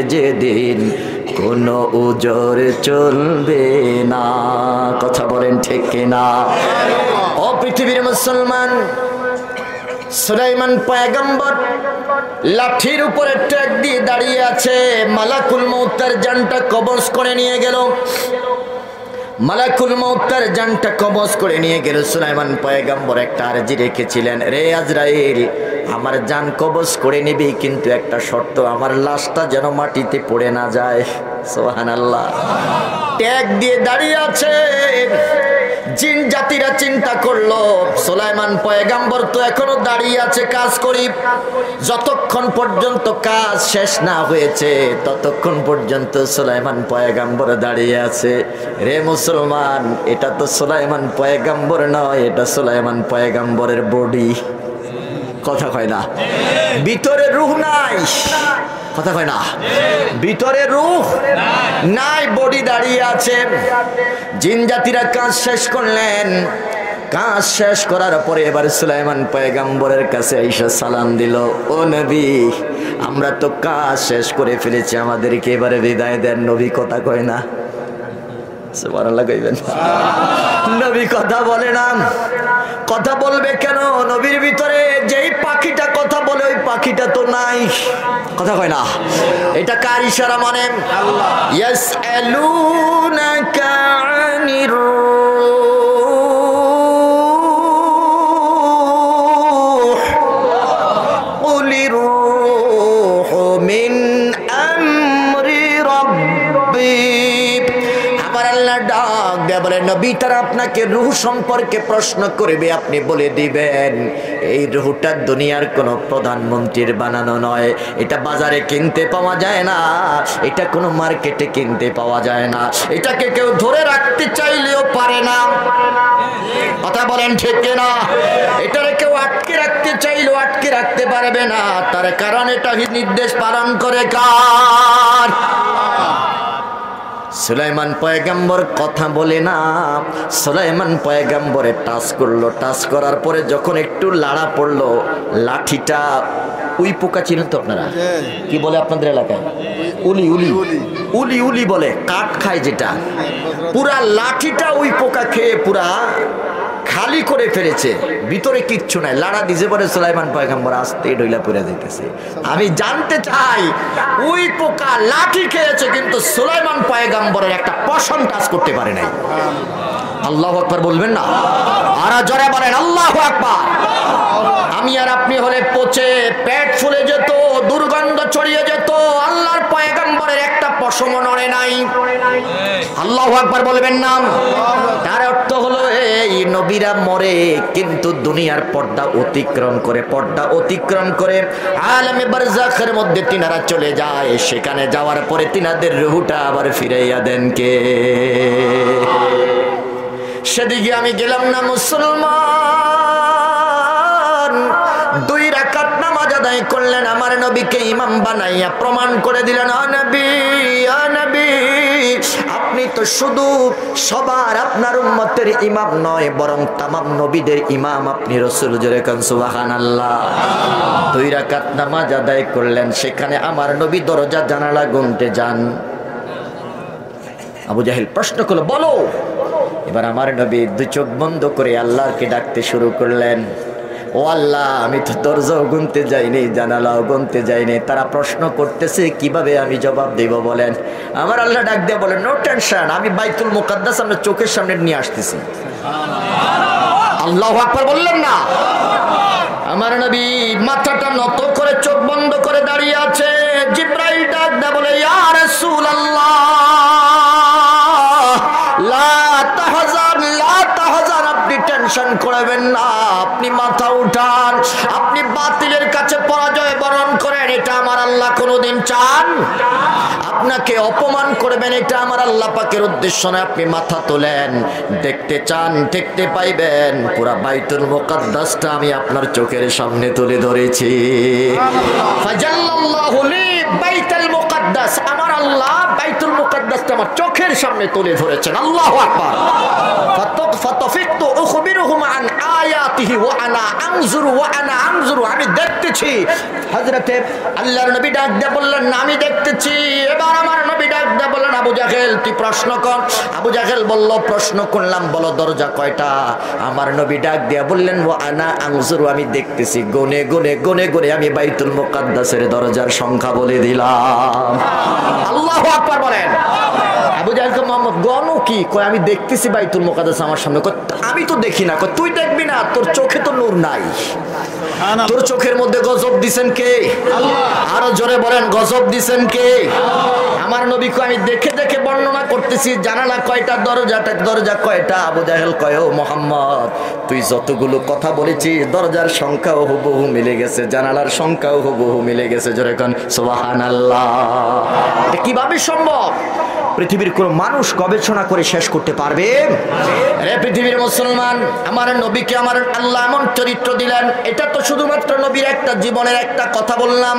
যেদিন, কোনো উজর চলবে না। কথা বলেন ঠিক? ঠিক কিনা? ও পৃথিবীর মুসলমান, সুলাইমান পয়গম্বর লাঠির উপরে ট্যাগ দিয়ে দাঁড়িয়ে আছে। মালাকুল মউত তার জানটা কবজ করে নিয়ে গেল। মালাকুল মউত তার জানটা কবজ করে নিয়ে গেল। সুলাইমান পয়গম্বর একটা আরজি রেখেছিলেন, রে আজরাইল, আমার জান কবজ করে নিবি, কিন্তু একটা শর্ত, আমার লাশটা যেন মাটিতে পড়ে না যায়। সুবহানাল্লাহ। ট্যাগ দিয়ে দাঁড়িয়ে আছে। জিন জাতিরা চিন্তা করলো, সুলাইমান পয়গম্বর তো এখনো দাঁড়িয়ে আছে, কাজ করি। যতক্ষণ পর্যন্ত কাজ শেষ না হয়েছে ততক্ষণ পর্যন্ত সুলাইমান পয়গম্বর দাঁড়িয়ে আছে। রে মুসলমান, এটা তো সুলাইমান পয়গম্বর নয়, এটা সুলাইমান পয়গম্বরের বডি। কথা কয় না? ভিতরে রূহ নাই। কথা কয় না? ভিতরে রূহ নাই, বডি দাঁড়িয়ে আছে। জিন জাতিরা কাজ শেষ করলেন। কাজ শেষ করার পরে এবার সুলাইমান পয়গম্বরের কাছে আইসা সালাম দিল, ও নবী, আমরা তো কাজ শেষ করে ফেলেছি, আমাদেরকে এবারে বিদায় দেন। নবী কথা কয় না। সুবহানাল্লাহ কইবেন? নবী কথা বলে না। কথা বলবে কেন? নবীর ভিতরে যেই পাখিটা কথা বলে ওই পাখিটা তো নাই। কথা কয় না? এটা কার ইশারা মানে? আল্লাহ। ইয়াসআলুনাকা আনির রূহ কুলির রূহু মিন আমরি রাব্বি। ডাক দেয়া বলে, নবী, তারা আপনাকে রূহ সম্পর্কে প্রশ্ন করবে, আপনি বলে দিবেন এই রূহটা দুনিয়ার কোনো প্রধানমন্ত্রীর বানানো নয়, এটা বাজারে কিনতে পাওয়া যায় না, এটা কোনো মার্কেটে কিনতে পাওয়া যায় না, এটাকে কেউ ধরে রাখতে চাইলেও পারে না। কথা বলেন ঠিক কিনা? এটারে কেউ আটকে রাখতে চাইলেও আটকে রাখতে পারবে না। তার কারণ এটা নির্দেশ পালন করে কার? সুলাইমান পয়গম্বর কথা বলে না। সুলাইমান পয়গম্বরে টাচ করলো, টাচ করার পরে যখন একটু লাড়া পড়লো, লাঠিটা উই পোকা চিনেন তো আপনারা? কি বলে আপনাদের এলাকায়? উলি উলি উলি উলি বলে, কাঠ খায় যেটা। পুরা লাঠিটা উই পোকা খেয়ে পুরা খালি করে ফেলেছে, ভিতরে কিচ্ছু নাই। লাড়া দিছে পরে সুলাইমান পয়গম্বর আস্তে ঢইলা পড়ে যাইতেছে। আমি জানতে চাই, ওই পোকা লাঠি খেয়েছে কিন্তু সুলাইমান পয়গম্বরের একটা পশম টাচ করতে পারে নাই। আল্লাহু আকবার বলবেন না? আর জোরে বলেন আল্লাহু আকবার। আমি আর আপনি হলে পচে পেট ফুলে যেত, দুর্গন্ধ ছড়িয়ে যেত। আল্লাহর পয়গম্বরের একটা পশম নড়ে নাই। আল্লাহু আকবার বলবেন না? তার অর্থ হলো এই নবীরা মরে কিন্তু দুনিয়ার পর্দা অতিক্রম করে, পর্দা অতিক্রম করে আলামে বারজাখের মধ্যে তিনারা চলে যায়। সেখানে যাওয়ার পরে তিনাদের রূহটা আবার ফিরাইয়া দেন কে? সেদিকে আমি গেলাম না মুসলমান। দুই রাকাত নামাজ আদায় করলেন, আমার নবীকে ইমাম বানাইয়া প্রমাণ করে দিলেন, ও নবী, ও নবী, আপনি তো শুধু সবার আপনার উম্মতের ইমাম নয়, বরং তামাম নবীদের ইমাম আপনি। রাসূল জোরে কান সুবহানাল্লাহ। দুই রাকাত নামাজ আদায় করলেন, সেখানে আমার নবী দরজা জানালা গুনতে যান। আবু জাহেল প্রশ্ন করলো, বলো। এবার আমার নবী দুই চোখ বন্ধ করে আল্লাহকে ডাকতে শুরু করলেন, ও আল্লাহ, আমি তো দরজাও গুনতে যাইনি, জানালাও গুনতে যাইনি, তারা প্রশ্ন করতেছে, কিভাবে আমি জবাব দেব বলেন? আমার আল্লাহ ডাক দিয়ে বলেন, নো টেনশন, আমি বাইতুল মুকাদ্দাস আমরা চোখের সামনে নিয়ে আসতেছি। আল্লাহু আকবার বললেন না? আমার নবী মাথাটা নত করে চোখ বন্ধ করে দাঁড়িয়ে আছে। জিবরাইল ডাক দিয়ে বলে, ইয়া রাসূলুল্লাহ, লা তাহজান, লা তাহজান, আপনি টেনশন করবেন না, আপনি মাথা উঠান, আপনি বাতিলের কাছে পরাজয় বরণ করেন, এটা আমার আল্লাহ কোনোদিন চান? আপনাকে অপমান করবেন, এটা আমার আল্লাহ পাকের উদ্দেশ্য নয়। আপনি মাথা তোলেন, দেখতে চান দেখতে পাইবেন, পুরা বাইতুল মুকাদ্দাসটা আমি আপনার চোখের সামনে তুলে ধরেছি। ফাজাল্লাল্লাহু লি বাইতুল মুকাদ্দাস, আমার আল্লাহ বাইতুল মুকাদ্দাসটা আমার চোখের সামনে তুলে ধরেছেন। আল্লাহু আকবার। ফাতাফিকতু উখবিরুহুম আন আয়াতিহি ওয়া আনা আনজুরু ওয়া আনা আনজুরু, আমি দেখতে দেখতেছি। হযরতে আল্লাহর নবী ডাক দিয়ে বললেন না আমি দেখতেছি। এবার আমার নবী ডাক দিয়ে বললেন আবু জাহেল তুই প্রশ্ন কর। আবু জাহেল বলল প্রশ্ন করলাম বলো দরজা কয়টা? আমার নবী ডাক দিয়ে বললেন ওয়া আনা আনজুরু আমি দেখতেছি গুনে গুনে গুনে গুনে আমি বাইতুল মুকাদ্দাসের দরজার সংখ্যা বলে দিলাম। আল্লাহু আকবার বলেন। আবু জাহেলকে মোহাম্মদ গণ কি কয় আমি দেখতেছি বাইতুল মুকাদ্দাস আমার সামনে। কয় আমি তো দেখি না। কয় তুই দেখবি না, তোর চোখে তো নূর নাই। তোর চোখের মধ্যে গজব দিছেন কে? আল্লাহ। আরো জোরে বলেন গজব দিছেন কে? আমার নবী কয় আমি দেখে দেখে বর্ণনা করতেছি জানালা কয়টা, দরজাটা দরজা কয়টা। আবু জাহেল কয় ও মোহাম্মদ তুই যতগুলো কথা বলেছিস দরজার সংখ্যাও হুবহু মিলে গেছে, জানালার সংখ্যাও হুবহু মিলে গেছে। জোরে কোন সুবহানাল্লাহ। এটা কিভাবে সম্ভব? পৃথিবীর কোন মানুষ গবেষণা করে শেষ করতে পারবে? রে পৃথিবীর মুসলমান, আমার নবীকে আমার আল্লাহ এমন চরিত্র দিলেন। এটা তো শুধুমাত্র নবীর একটা জীবনের একটা কথা বললাম।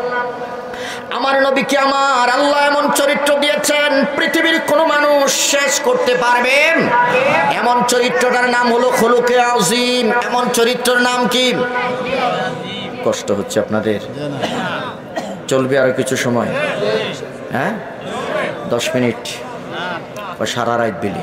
আমার নবীকে আমার আল্লাহ এমন চরিত্র দিয়েছেন পৃথিবীর কোন মানুষ শেষ করতে পারবে? এমন চরিত্রটার নাম হলো খুলুকে আযীম। এমন চরিত্রের নাম কি? কষ্ট হচ্ছে আপনাদের? চলবে আরো কিছু সময়? হ্যাঁ দশ মিনিট বা সারা রাত বিলি?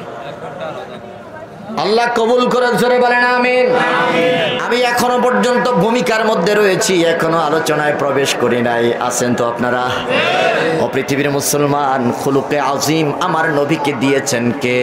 আল্লাহ কবুল করে জোরে বলেন আমিন। আমি এখনো পর্যন্ত ভূমিকার মধ্যে রয়েছি, এখনো আলোচনায় প্রবেশ করি নাই। আছেন তো আপনারা? ও পৃথিবীর মুসলমান, খুলুকে আযীম আমার নবীকে দিয়েছেন কে?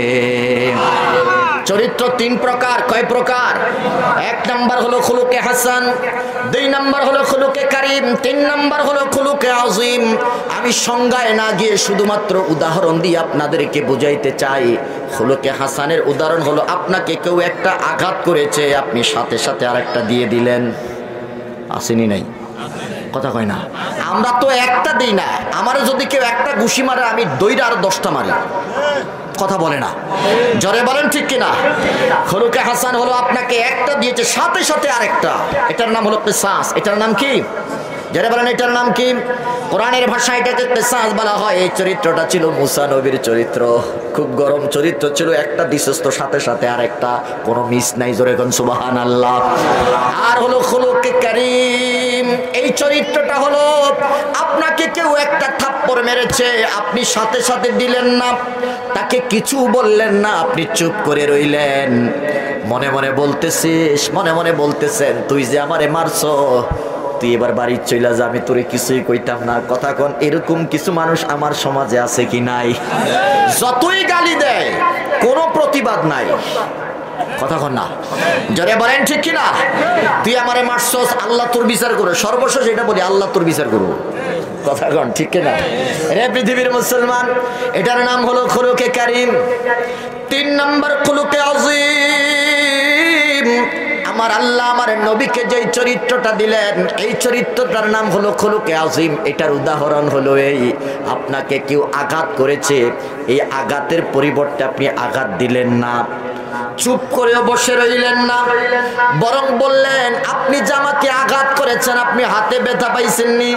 চরিত্র তিন প্রকার। কয় প্রকার? এক নাম্বার হলো খুলুকে হাসান, দুই নাম্বার হলো খুলুকে কারীম, তিন নাম্বার হলো খুলুকে আযীম। আমি সংজ্ঞায় না গিয়ে শুধুমাত্র উদাহরণ দিয়ে আপনাদেরকে বুঝাইতে চাই। খুলুকে হাসানের উদাহরণ হলো আপনাকে কেউ একটা আঘাত করেছে, আপনি সাথে সাথে আরেকটা দিয়ে দিলেন। আসেনি নাই? কথা কয় না। আমরা তো একটা দিই না। আমারও যদি কেউ একটা ঘুষি মারে আমি দইরা আর দশটা মারি। কথা বলে না, জোরে বলেন ঠিক কিনা? খুলুকে হাসান হলো আপনাকে একটা দিয়েছে সাথে সাথে আরেকটা। এটার নাম হলো কিসাস। এটার নাম কি? যারা বলেন এটার নাম কি? কোরআনের ভাষায় এটাকে কিসাস বলা হয়। এই চরিত্রটা ছিল মুসা নবীর চরিত্র। খুব গরম চরিত্র ছিল, একটা দিশস্ত সাথে সাথে আরেকটা, কোনো মিস নাই। জোরে কোন সুবহানাল্লাহ। আর হলো খুলুকে কারীম। এই চরিত্রটা হলো আপনাকে কেউ একটা থাপ্পড় মেরেছে, আপনি সাথে সাথে দিলেন না, তাকে কিছু বললেন না, আপনি চুপ করে রইলেন। মনে মনে বলতেছিস, মনে মনে বলতেছেন তুই যে আমারে মারছো, তুই এবার বাড়ি চইলা যা, আমি তোরে কিছুই কইতাম না। কথা কোন এরকম কিছু মানুষ আমার সমাজে আছে কি নাই? যতই গালি দেয় কোনো প্রতিবাদ নাই। কথা কোন না, জোরে বলেন ঠিক কিনা? তুই আমারে মারছস, আল্লাহ তোর বিচার করবে। সর্বশেষ এটা বলি আল্লাহ তোর বিচার করবো। কথা কোন ঠিক কিনা? রে পৃথিবীর মুসলমান, এটার নাম হলো খুলুকে কারীম। তিন নম্বর খুলুকে আযীম। আমার আল্লাহ আমার নবীকে যে চরিত্রটা দিলেন, এই চরিত্রটার নাম হলো খুলুকে আযীম। এটার উদাহরণ হলো এই, আপনাকে কেউ আঘাত করেছে, এই আঘাতের পরিবর্তে আপনি আঘাত দিলেন না, চুপ করে বসে রইলেন না, বরং বললেন আপনি যে আমাকে আঘাত করেছেন আপনি হাতে ব্যথা পাইছেননি।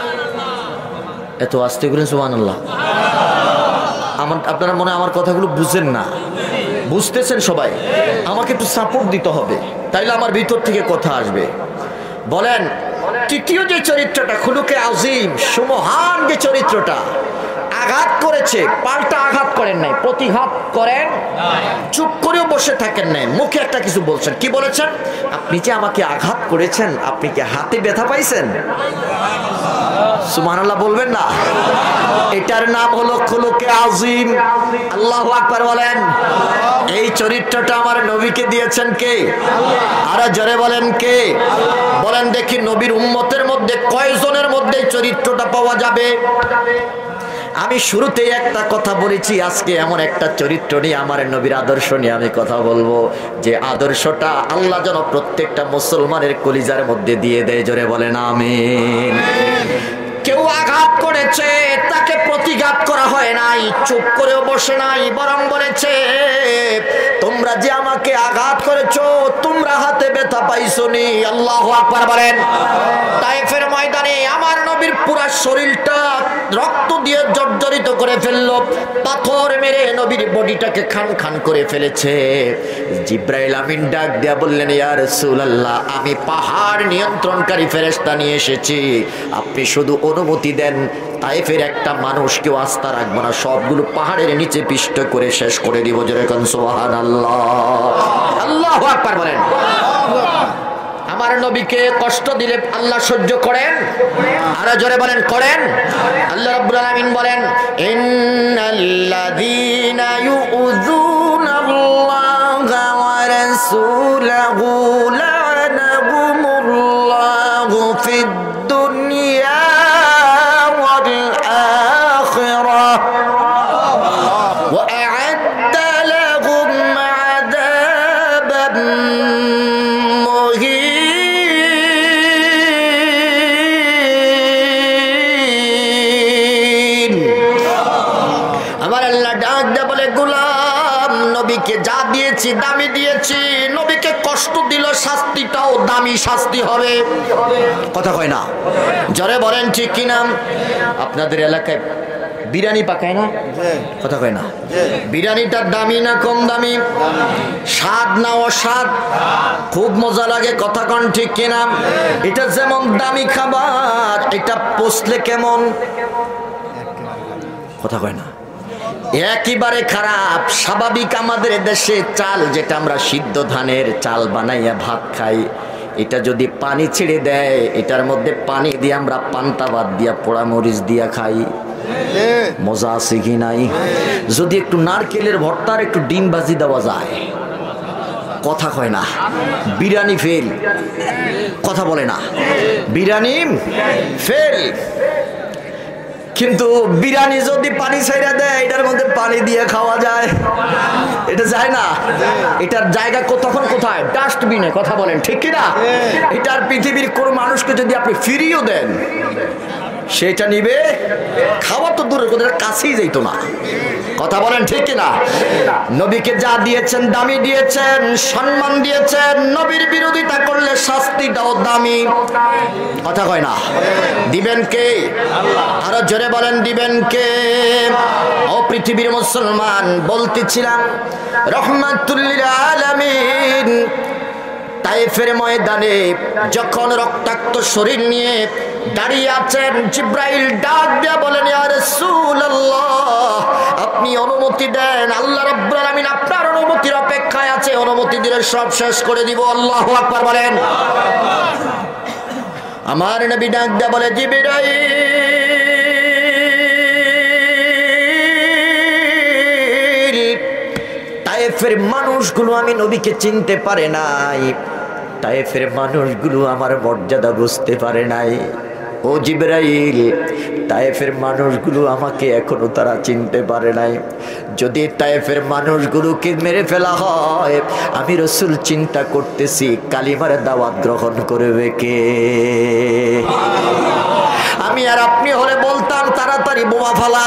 এত আস্তে করেন সুবহানাল্লাহ। আমার আপনারা মনে হয় আমার কথাগুলো বুঝেন না। বুঝতেছেন সবাই? আমাকে একটু সাপোর্ট দিতে হবে, তাইলে আমার ভিতর থেকে কথা আসবে। বলেন তৃতীয় যে চরিত্রটা খুলুকে আযীম, সুমহান যে চরিত্রটা, আঘাত করেছে পাল্টা আঘাত করেন নাই, প্রতিঘাত করেন, চুপ করেও বসে থাকেন নাই, মুখে একটা কিছু বলছেন। কি বলেছেন? আপনি যে আমাকে আঘাত করেছেন, আপনি কি হাতে ব্যথা পাইছেন? সুবহানাল্লাহ বলবেন না? এটার নাম হলো খুলুকে আযীম। আল্লাহু আকবার বলেন। এই চরিত্রটা আমার নবীকে দিয়েছেন কে? আর জোরে বলেন কে? বলেন দেখি নবীর উম্মতের মধ্যে কয়জনের মধ্যে এই চরিত্রটা পাওয়া যাবে? আমি শুরুতেই একটা কথা বলেছি, আজকে এমন একটা চরিত্র নিয়ে, আমার নবীর আদর্শ নিয়ে আমি কথা বলবো, যে আদর্শটা আল্লাহ যেন প্রত্যেকটা মুসলমানের কলিজার মধ্যে দিয়ে দেয়। জোরে বলেন আমিন। কেউ আঘাত করেছে, তাকে প্রতিঘাত করা হয় নাই, চুপ করেও বসে নাই, বরং বলেছে তোমরা যে আমাকে আমাকে আঘাত করেছো, তোমরা হাতে ব্যথা পাইছনি। আল্লাহু আকবার বলেন। তায়েফের ময়দানে আমার নবীর পুরা শরীরটা রক্ত দিয়ে জর্জরিত করে ফেললো, পাথর মেরে নবীর বডিটাকে খান খান করে ফেলেছে। জিব্রাইল আমিন ডাক দিয়া বললেন, ইয়া রাসূলুল্লাহ, আমি পাহাড় নিয়ন্ত্রণকারী ফেরেশতা নিয়ে এসেছি, আপনি শুধু অনুমতি দেন, তায়েফের একটা মানুষকেও আস্থা রাখবো না, সবগুলো পাহাড়ের নিচে পিষ্ট করে শেষ করে দিব। জোরে কোন সুবহানাল্লাহ। আল্লাহু আকবার বলেন। আমার নবীকে কষ্ট দিলে আল্লাহ সহ্য করেন? আরো জোরে বলেন, করেন। আল্লাহ রাব্বুল আলামিন বলেন, ইন্নাল্লাযীনা ইউযুনাল্লাহা ওয়া রাসূলাহু লা'নাহুমুল্লাহু ফিদ দুনিয়া ওয়াল আখিরাহ ওয়া আ'আদ্দা লাহুম আযাবান মুহিন। আমার আল্লাহ ডাক দেয়া বলে, গোলাম, নবীকে যা দিয়েছি দামি দিয়েছি, নবীকে কষ্ট দিল, শাস্তিটাও দামি শাস্তি হবে। কথা কয় না? জোরে বলেন ঠিক কিনা? আপনাদের এলাকায় বিরিয়ানি পাকায় না? কথা কয় না? বিরিয়ানিটার দামি না কম দামি? স্বাদ না অস্বাদ? খুব মজা লাগে, কথা কন ঠিক কিনা? এটা যেমন দামি খাবার, এটা পোষলে কেমন? কথা কয় না? একেবারে খারাপ। স্বাভাবিক আমাদের দেশে চাল, যেটা আমরা সিদ্ধ ধানের চাল বানাইয়া ভাত খাই, এটা যদি পানি ছেড়ে দেয়, এটার মধ্যে পানি দিয়ে আমরা পান্তা ভাত দিয়া পোড়া মরিচ দিয়া খাই, মজা আছে কি নাই? যদি একটু নারকেলের ভর্তার একটু ডিম ভাজি দেওয়া যায়, কথা কয় না? বিরিয়ানি ফেল। কথা বলে না? বিরিয়ানি ফেল। কিন্তু বিরিয়ানি যদি পানি ছাইরা দেয়, এটার মধ্যে পানি দিয়ে খাওয়া যায়, এটা যায় না? এটার জায়গা তখন কোথায়? ডাস্টবিনে। কথা বলেন ঠিক কিনা? এটার পৃথিবীর কোন মানুষকে যদি আপনি ফিরিয়েও দেন, সেটা নিবে? খাওয়া তো দূরের কথা, কাছেই যাইতো না। কথা বলেন ঠিক কিনা? নবীকে যা দিয়েছেন দামি দিয়েছেন, সম্মান দিয়েছেন, নবীর বিরোধিতা করলে শাস্তিটাও দামি। কথা কয় না? দিবেন কে? আরো জোরে বলেন, দিবেন কে? ও পৃথিবীর মুসলমান, বলতেছিলাম রহমাতুল লিল আলামিন তায়েফের ময়দানে যখন রক্তাক্ত শরীর নিয়ে দাঁড়িয়ে আছেন, জিব্রাইল ডাক দিয়া বলেন, ইয়া রাসূলুল্লাহ, আপনি অনুমতি দেন, আল্লাহ রাব্বুল আলামিন আপনার অনুমতির অপেক্ষায় আছে, অনুমতি দিলে সব শেষ করে দিব। আল্লাহু আকবার বলেন। আমার নবী ডাক দিয়া বলে, জিবরাইল, তায়েফের মানুষগুলো আমি নবীকে চিনতে পারে নাই, তায়েফের মানুষগুলো আমার মর্যাদা বুঝতে পারে নাই। ও জিবরাইল, তায়েফের মানুষগুলো আমাকে এখনো তারা চিনতে পারে নাই। যদি তায়েফের মানুষগুলোকে মেরে ফেলা হয়, আমি রাসূল চিন্তা করতেছি কালিমার দাওয়াত গ্রহণ করবে কে? আমি আর আপনি হলে বলতাম তাড়াতাড়ি বোমা ফালা।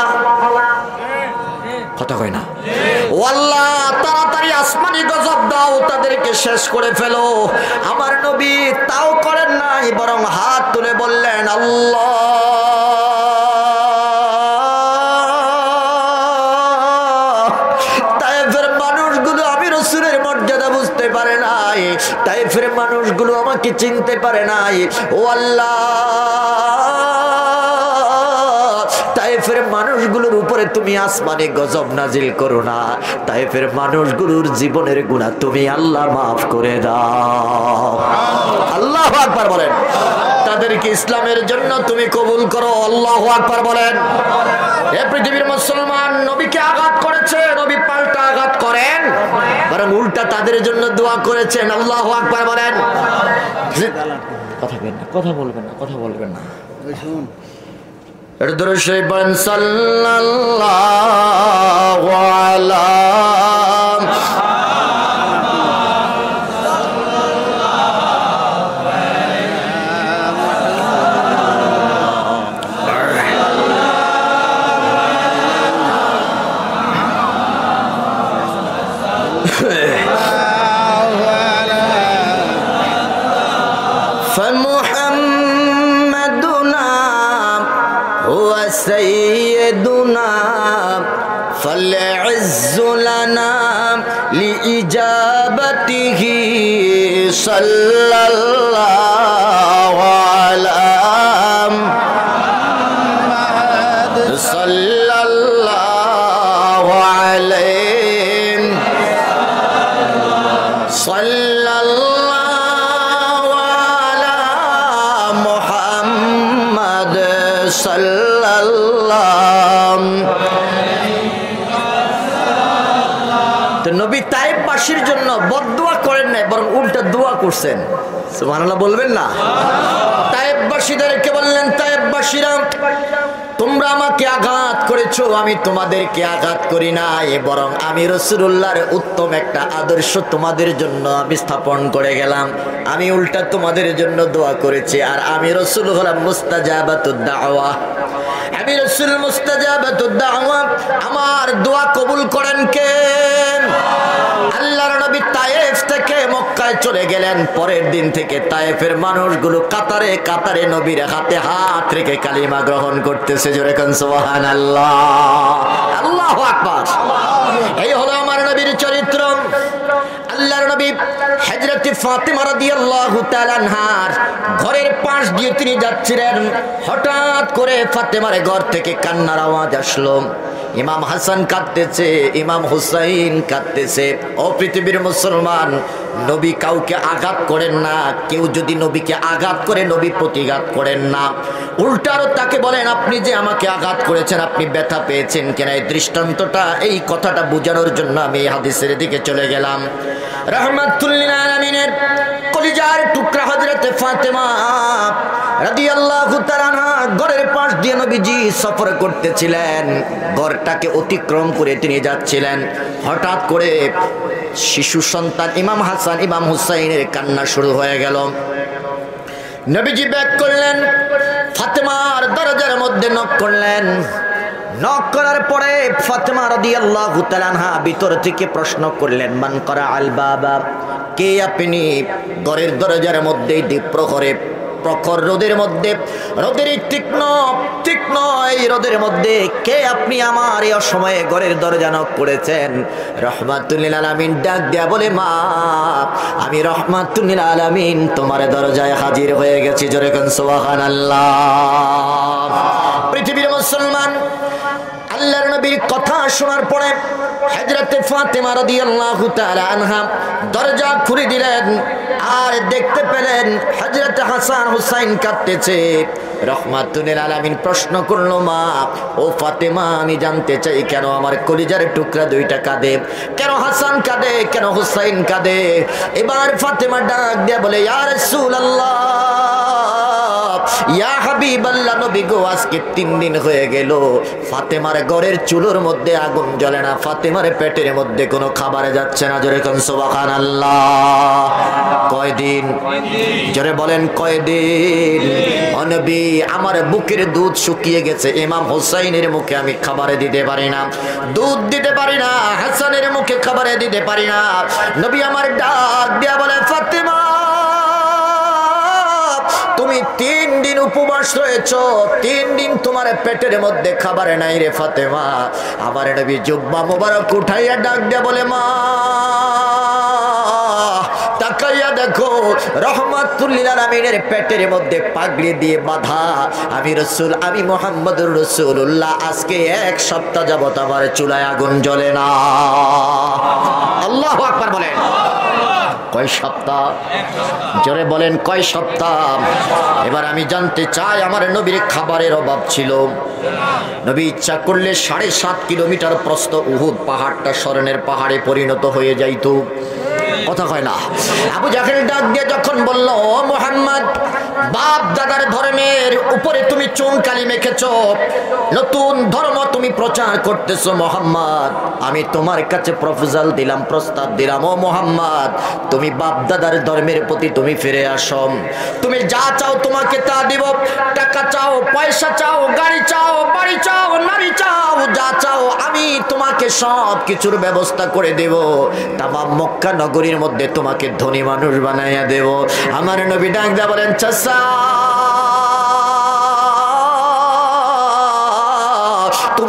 কথা কয় না? ও আল্লাহ, তাড়াতাড়ি আসমানি গজব দাও, তাদেরকে শেষ করে ফেলো। আমার নবী তাও করেন নাই, বরং হাত তুলে বললেন, আল্লাহ, তায়েফের মানুষগুলো আমি রাসূলের মর্যাদা বুঝতে পারে নাই, তায়েফের মানুষগুলো আমাকে চিনতে পারে নাই। ও আল্লাহ, তায়েফের মানুষগুলোর উপরে তুমি আসমানে গজব নাজিল করো না, তায়েফের মানুষগুলোর জীবনের গুনাহ তুমি আল্লাহ মাফ করে দাও। আল্লাহু আকবার বলেন। তাদেরকে ইসলামের জন্য তুমি কবুল করো। আল্লাহু আকবার বলেন। এ পৃথিবীর মুসলমান, নবীকে আঘাত করেছে, নবী পাল্টা আঘাত করেন, বরং উল্টা তাদের জন্য দোয়া করেছেন। আল্লাহু আকবার বলেন। কথা বলবেন না, কথা বলবেন না, কথা বলবেন না। দরুদ শরীফ পড়েন, সাল্লাল্লাহু আলা فالعز لنا لإجابته صلى الله على محمد صلى الله عليه صلى الله على محمد صلى الله। তো নবী তায়েফবাসীর জন্য বদদুয়া করেন নাই, বরং উল্টা দোয়া করছেন। সুবহানাল্লাহ বলবেন না? তায়েফবাসীদেরকে বললেন, তায়েফবাসীরা তোমরা আমাকে আঘাত করেছো, আমি তোমাদেরকে আঘাত করি নাই, বরং আমি রাসূলুল্লাহর উত্তম একটা আদর্শ তোমাদের জন্য আমি স্থাপন করে গেলাম। আমি উল্টা তোমাদের জন্য দোয়া করেছি। আর আমি রাসূল হলাম মুস্তাজাবাতুদ দাওয়া, আমি রাসূল মুস্তাজাবাতুদ দাওয়া। আমার দোয়া কবুল করেন কে? আল্লাহর নবী তায়েফ থেকে মক্কায় চলে গেলেন। পরের দিন থেকে তায়েফের মানুষগুলো কাতারে কাতারে নবীর হাতে হাত রেখে কালিমা গ্রহণ করতেছে। জোরে কোন সুবহানাল্লাহ, আল্লাহু আকবার। এই হলো আমার নবীর চরিত্র। আল্লাহর নবী হযরত ফাতিমা রাদিয়াল্লাহু তাআলা আনহার ঘরের পাশ দিয়ে তিনি যাচ্ছিলেন। হঠাৎ করে ফাতিমার ঘর থেকে কান্নার আওয়াজ আসলো। ইমাম হাসান কাঁদতেছে, ইমাম হুসাইন কাঁদতেছে। ও পৃথিবীর মুসলমান, নবী কাউকে আঘাত করেন না। কেউ যদি নবীকে আঘাত করে, নবী প্রতিঘাত করেন না। উল্টারও তাকে বলেন, আপনি যে আমাকে আঘাত করেছেন, আপনি ব্যথা পেয়েছেন কেন? এই দৃষ্টান্তটা, এই কথাটা বোঝানোর জন্য আমি এই হাদিসের দিকে চলে গেলাম। রাহমাতুল লিল আলামিনের কলিজার টুকরা হযরত ফাতেমা রাদিয়াল্লাহু তাআলা আনহা ঘরের পাশ দিয়ে নবীজি সফর করতেছিলেন। ঘরটাকে অতিক্রম করে তিনি যাচ্ছিলেন। হঠাৎ করে শিশু সন্তান ইমাম হাসান ইমাম হুসাইনের কান্না শুরু হয়ে গেল। নবীজি ব্যাক করলেন, ফাতেমার দরজার মধ্যে নক করলেন। নক করার পরে ফাতেমা রাদিয়াল্লাহু তাআলা আনহা ভিতর থেকে প্রশ্ন করলেন, মান করা আল বাবা, কে আপনি? ঘরের দরজার মধ্যে দ্বীপ প্রহরে, প্রখর রোদের মধ্যে, রোদের তীক্ষ্ণ তীক্ষ্ণ এই রোদের মধ্যে কে আপনি আমার এই অসময়ে ঘরের দরজা নক করেছেন? রহমাতুল লিল আলামিন ডাক দেয়া বলে, মা আমি রহমাতুল লিল আলামিন তোমার দরজায় হাজির হয়ে গেছি। জোরে কোন সুবহানাল্লাহ। পৃথিবীর মুসলমান, আল্লাহর নবীর কথা শোনার পরে হযরত ফাতেমা রাদিয়াল্লাহু তাআলা আনহা দরজা খুলে দিলেন। আর দেখতে পেলেন হযরত হাসান হুসাইন কাঁদতেছে। রহমাতুল লিল আলামিন প্রশ্ন করলো, মা ও ফাতেমা, আমি জানতে চাই কেন আমার কলিজার টুকরা দুইটা কাঁদে? কেন হাসান কাঁদে? কেন হুসাইন কাঁদে? এবার ফাতেমা ডাক দিয়া বলে, ইয়া রাসূলুল্লাহ, ইয়া হাবিবাল্লাহ, নবী গো, আজকে তিন দিন হয়ে গেল ফাতেমার ঘরের চুলোর মধ্যে আগুন জ্বলে না, ফাতেমার পেটের মধ্যে কোনো খাবার যাচ্ছে না। জোরে কোন সুবহানাল্লাহ। কয়দিন? জোরে বলেন কয়দিন? ও নবী, আমার বুকের দুধ শুকিয়ে গেছে, ইমাম হুসাইনের মুখে আমি খাবারে দিতে পারি না, দুধ দিতে পারি না, হাসানের মুখে খাবারে দিতে পারি না। নবী আমার ডাক দিয়া বলে, ফাতেমা, তুমি তিন দিন উপবাস রয়েছ, তিন দিন তোমার পেটের মধ্যে খাবার নাই রে ফাতেমা। আমার নবী জুব্বা মোবারক উঠাইয়া ডাক দিয়া বলে, মা তাকাইয়া দেখো, রহমাতুল লিল আলামিনের পেটের মধ্যে পাগড়ি দিয়ে বাঁধা আমি রাসূল, আমি মুহাম্মদুর রাসূলুল্লাহ, আজকে এক সপ্তাহ যাবত আমার চুলায় আগুন জ্বলে না। আল্লাহু আকবার বলেন। কয় সপ্তাহ? জোরে বলেন কয় সপ্তাহ? এবার আমি জানতে চাই, আমার নবীর খাবারের অভাব ছিল। নবী ইচ্ছা করলে সাড়ে সাত কিলোমিটার প্রস্থ উহুদ পাহাড়টা স্মরণের পাহাড়ে পরিণত হয়ে যাইত। কথা কয় না? আবু জাহেল ডাক দিয়ে যখন বলল, ও মুহাম্মদ, বাপ দাদার ধর্মের উপরে তুমি চুনকালি মেখেছ, নতুন ধর্ম তুমি প্রচার করতেছো মুহাম্মদ, আমি তোমার কাছে প্রপোজাল দিলাম, প্রস্তাব দিলাম, ও মুহাম্মদ, তুমি বাপ দাদার ধর্মের প্রতি তুমি ফিরে আসো। তুমি যা চাও তোমাকে তা দিব, টাকা চাও, পয়সা চাও, গাড়ি চাও, বাড়ি চাও, নারী চাও, যা চাও আমি তোমাকে সব কিছুর ব্যবস্থা করে দেব। তামাম মক্কা নগরীর মধ্যে তোমাকে ধনী মানুষ বানাইয়া দেব। আমার নবী ডাক দিয়া বলেন, চাচা, তুমি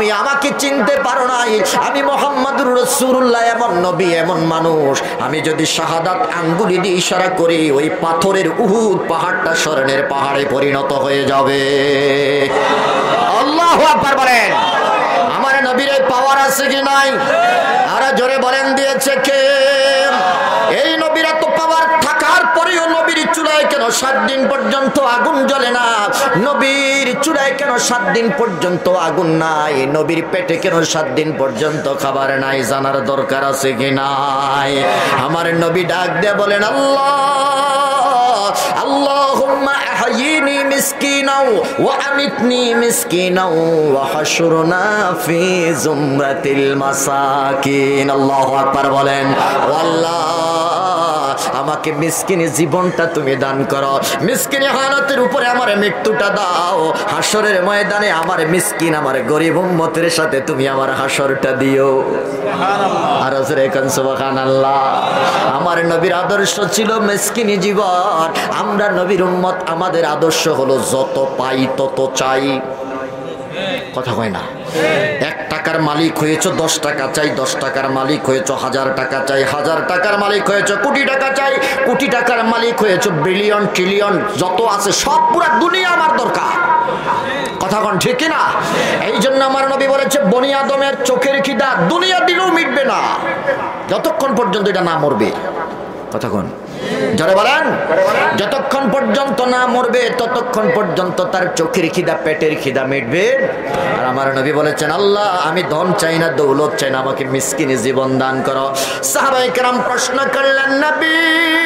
তুমি আমাকে চিনতে পারো নাই, আমি মুহাম্মাদুর রাসূলুল্লাহ এমন নবী এমন মানুষ, আমি যদি শাহাদাত আঙ্গুলি দিয়ে ইশারা করি ওই পাথরের উহুদ পাহাড়টা স্বর্ণের পাহাড়ে পরিণত হয়ে যাবে। আল্লাহু আকবার বলেন। আমার নবীর এই পাওয়ার আছে কি নাই? আরে জোরে বলেন দিয়েছে কে? এই নবীর এত পাওয়ার থাকার পরেও নবীর চুলায় কেন সাত দিন পর্যন্ত আগুন জ্বলে না? নবীর চুলায় কেন সাত দিন পর্যন্ত আগুন নাই? নবীর পেটে কেন সাত দিন পর্যন্ত খাবার নাই? জানার দরকার আছে কি নাই? আমার নবী ডাক দিয়ে বলেন আল্লাহ আল্লাহুম্মা আহয়িনি মিসকিনাও ওয়া আমিতনি মিসকিনাও ওয়া হাশুরনা ফি জুমরাতিল মাসাকিন। আল্লাহু আকবার বলেন। আল্লাহ আমাকে মিসকিনি জীবনটা তুমি দান করো, মিসকিনি হালতের উপরে আমার মৃত্যুটা দাও, হাসরের ময়দানে আমার মিসকিন আমার গরিব উম্মতের সাথে তুমি আমার হাসরটা দিও। সুবহানাল্লাহ। আর জোরে কোন সুবহানাল্লাহ। আমার নবীর আদর্শ ছিল মিসকিনি জীবন। আমরা নবীর উম্মত, আমাদের আদর্শ হলো যত পাই তত চাই। কথা কয় না? এক টাকার মালিক হয়েছ দশ টাকা চাই, দশ টাকার মালিক হয়েছ হাজার টাকা চাই, হাজার টাকার মালিক হয়েছ কোটি টাকা চাই, কোটি টাকার মালিক হয়েছ বিলিয়ন ট্রিলিয়ন যত আছে সব পুরা দুনিয়া আমার দরকার। কথা কোন ঠিক কিনা? এই জন্য আমার নবী বলেছে বনি আদমের চোখের খিদা দুনিয়া দিলেও মিটবে না যতক্ষণ পর্যন্ত এটা না মরবে। কথা কোন যারা বলেন যতক্ষণ পর্যন্ত না মরবে ততক্ষণ পর্যন্ত তার চোখের খিদা পেটের খিদা মিটবে। আর আমার নবী বলেছেন আল্লাহ আমি ধন চাই না দৌলত চাই না, আমাকে মিসকিনি জীবন দান করো। সাহাবায়ে কেরাম প্রশ্ন করলেন নবী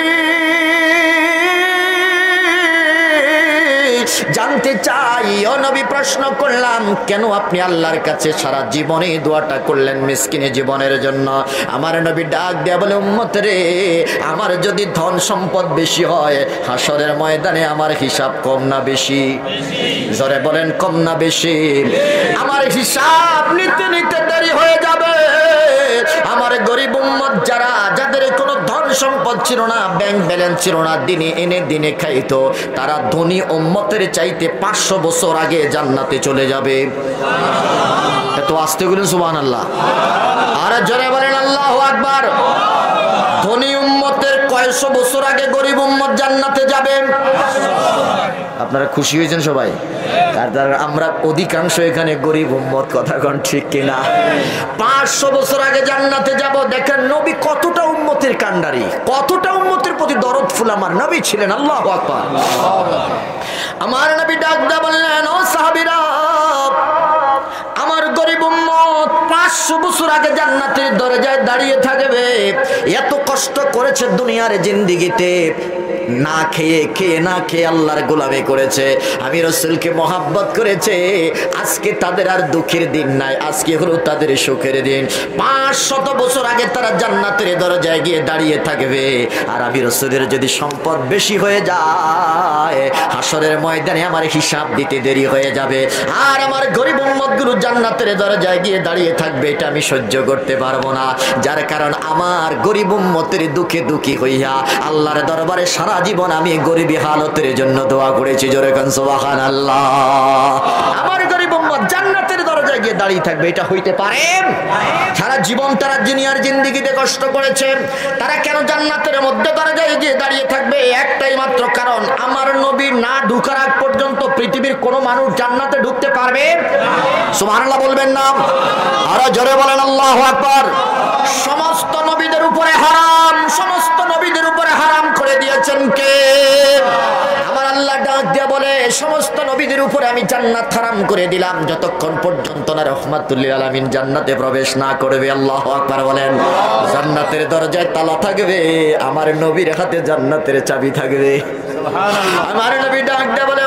জানতে চাই ও নবী প্রশ্ন করলাম কেন আপনি আল্লাহর কাছে সারা জীবনে দোয়াটা করলেন মিসকিনি জীবনের জন্য? আমার নবী ডাক দেয়া বলে উম্মত রে আমার যদি ধন সম্পদ বেশি হয় হাসরের ময়দানে আমার হিসাব কম না বেশি? জোরে বলেন কম না বেশি? আমার হিসাব নিতে নিতে দেরি হয়ে যাবে। আমার গরিব উম্মত যারা যাদের কোনো ধন সম্পদ ছিল না, ব্যাংক ব্যালেন্স ছিল না, দিনে এনে দিনে খাইতো, তারা ধনী উম্মতের চাইতে পাঁচশো বছর আগে জান্নাতে চলে যাবে। এত আস্তে বলেন সুবহানাল্লাহ। আর জোরে বলেন আল্লাহু আকবার। ধনী উম্মতের কয়শো বছর আগে গরিব উম্মত জান্নাতে যাবে। আপনারা খুশি হয়েছেন সবাই? আর আমরা অধিকাংশ এখানে গরিব উম্মত। কথা কোন ঠিক কিনা? পাঁচশো বছর আগে জান্নাতে যাব। দেখেন নবী কতটা উম্মতের কান্ডারি, কতটা উম্মতের প্রতি দরদ ফুল আমার নবী ছিলেন। আল্লাহু আকবার। আমার নবী ডাক দিয়ে বললেন ও সাহাবীরা আমার গরিব উম্মত পাঁচশো বছর আগে জান্নাতের দরজায় দাঁড়িয়ে থাকবে। এত কষ্ট করেছে দুনিয়ার জিন্দেগিতে, না খেয়ে খেয়ে না খেয়ে আল্লাহর গোলামি করেছে, আমি রাসূলকে মহাব্বত করেছে। আজকে তাদের আর দুঃখের দিন নাই, আজকে হলো তাদের সুখের দিন। পাঁচশত বছর আগে তারা জান্নাতের দরজায় গিয়ে দাঁড়িয়ে থাকবে। আর আমি রাসূলের যদি সম্পদ বেশি হয়ে যায় হাসরের ময়দানে আমার হিসাব দিতে দেরি হয়ে যাবে। আর আমার গরিব উম্মতগুলো জান্নাতের দরজায় গিয়ে দাঁড়িয়ে থাকবে, এটা আমি সহ্য করতে পারবো না। যার কারণ আমার গরিব উম্মতের দুঃখে দুঃখী হইয়া আল্লাহর দরবারে সারা জীবন আমি গরিবী হালতের জন্য দোয়া করেছি। জোরে কোন সুবহানাল্লাহ। আমার গরিব উম্মত জান্নাতের দরজায় গিয়ে দাঁড়িয়ে থাকবে, এটা হইতে পারে? সারা জীবন তারা দুনিয়ার জিন্দেগিতে কষ্ট করেছে, তারা কেন জান্নাতের মধ্যে দরজায় গিয়ে দাঁড়িয়ে থাকবে? একটাই মাত্র কারণ, আমার নবী না ঢোকার আগ পর্যন্ত পৃথিবীর কোনো মানুষ জান্নাতে ঢুকতে পারবে? সুবহানাল্লাহ বলবেন না? আর জোরে বলেন আল্লাহু আকবার। সমস্ত নবীদের উপরে হারাম, সমস্ত নবীদের উপরে হারাম করে দিয়েছেন কে? আমার আল্লাহ ডাক দিয়ে বলে সমস্ত নবীদের উপরে আমি জান্নাত হারাম করে দিলাম যতক্ষণ পর্যন্ত না রাহমাতুল লিল আলামিন জান্নাতে প্রবেশ না করবে। আল্লাহু আকবার বলেন। জান্নাতের দরজায় তালা থাকবে, আমার নবীর হাতে জান্নাতের চাবি থাকবে। সুবহানাল্লাহ। আমার নবী ডাক দিয়ে বলে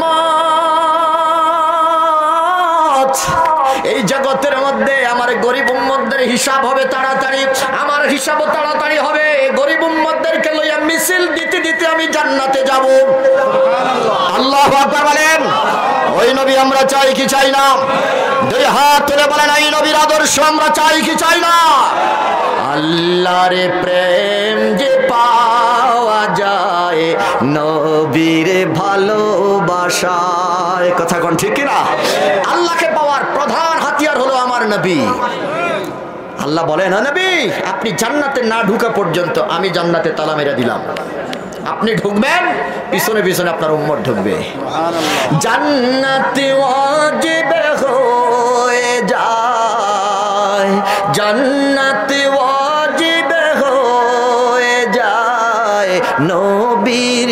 উম্মত এই জগতের মধ্যে আমার গরিব উম্মতদের হিসাব হবে তাড়াতাড়ি, আমার হিসাবও তাড়াতাড়ি হবে। গরিব উম্মতদেরকে লইয়া মিছিল দিতে দিতে আমি জান্নাতে যাব। আল্লাহু আকবার বলেন। ওই নবী আমরা চাই কি চাই না? দুই হাত তুলে বলেন এই নবীর আদর্শ আমরা চাই কি চাই না? আল্লাহর প্রেম যে পাওয়া যায় নবীর ভালোবাসায়। কথা কোন ঠিক কিনা? আল্লাহকে পাওয়ার প্রধান হাতিয়ার হলো নবী। আল্লাহ বলেন, নবী আপনি জান্নাতে না ঢুকা পর্যন্ত আমি জান্নাতে তালা মেরে দিলাম, আপনি ঢুকবেন, পিছনে পিছনে আপনার উম্মত ঢুকবে। জান্নাতে ওয়াজিব হয়ে যায়, জান্নাতে ওয়াজিব হয়ে যায় নবীর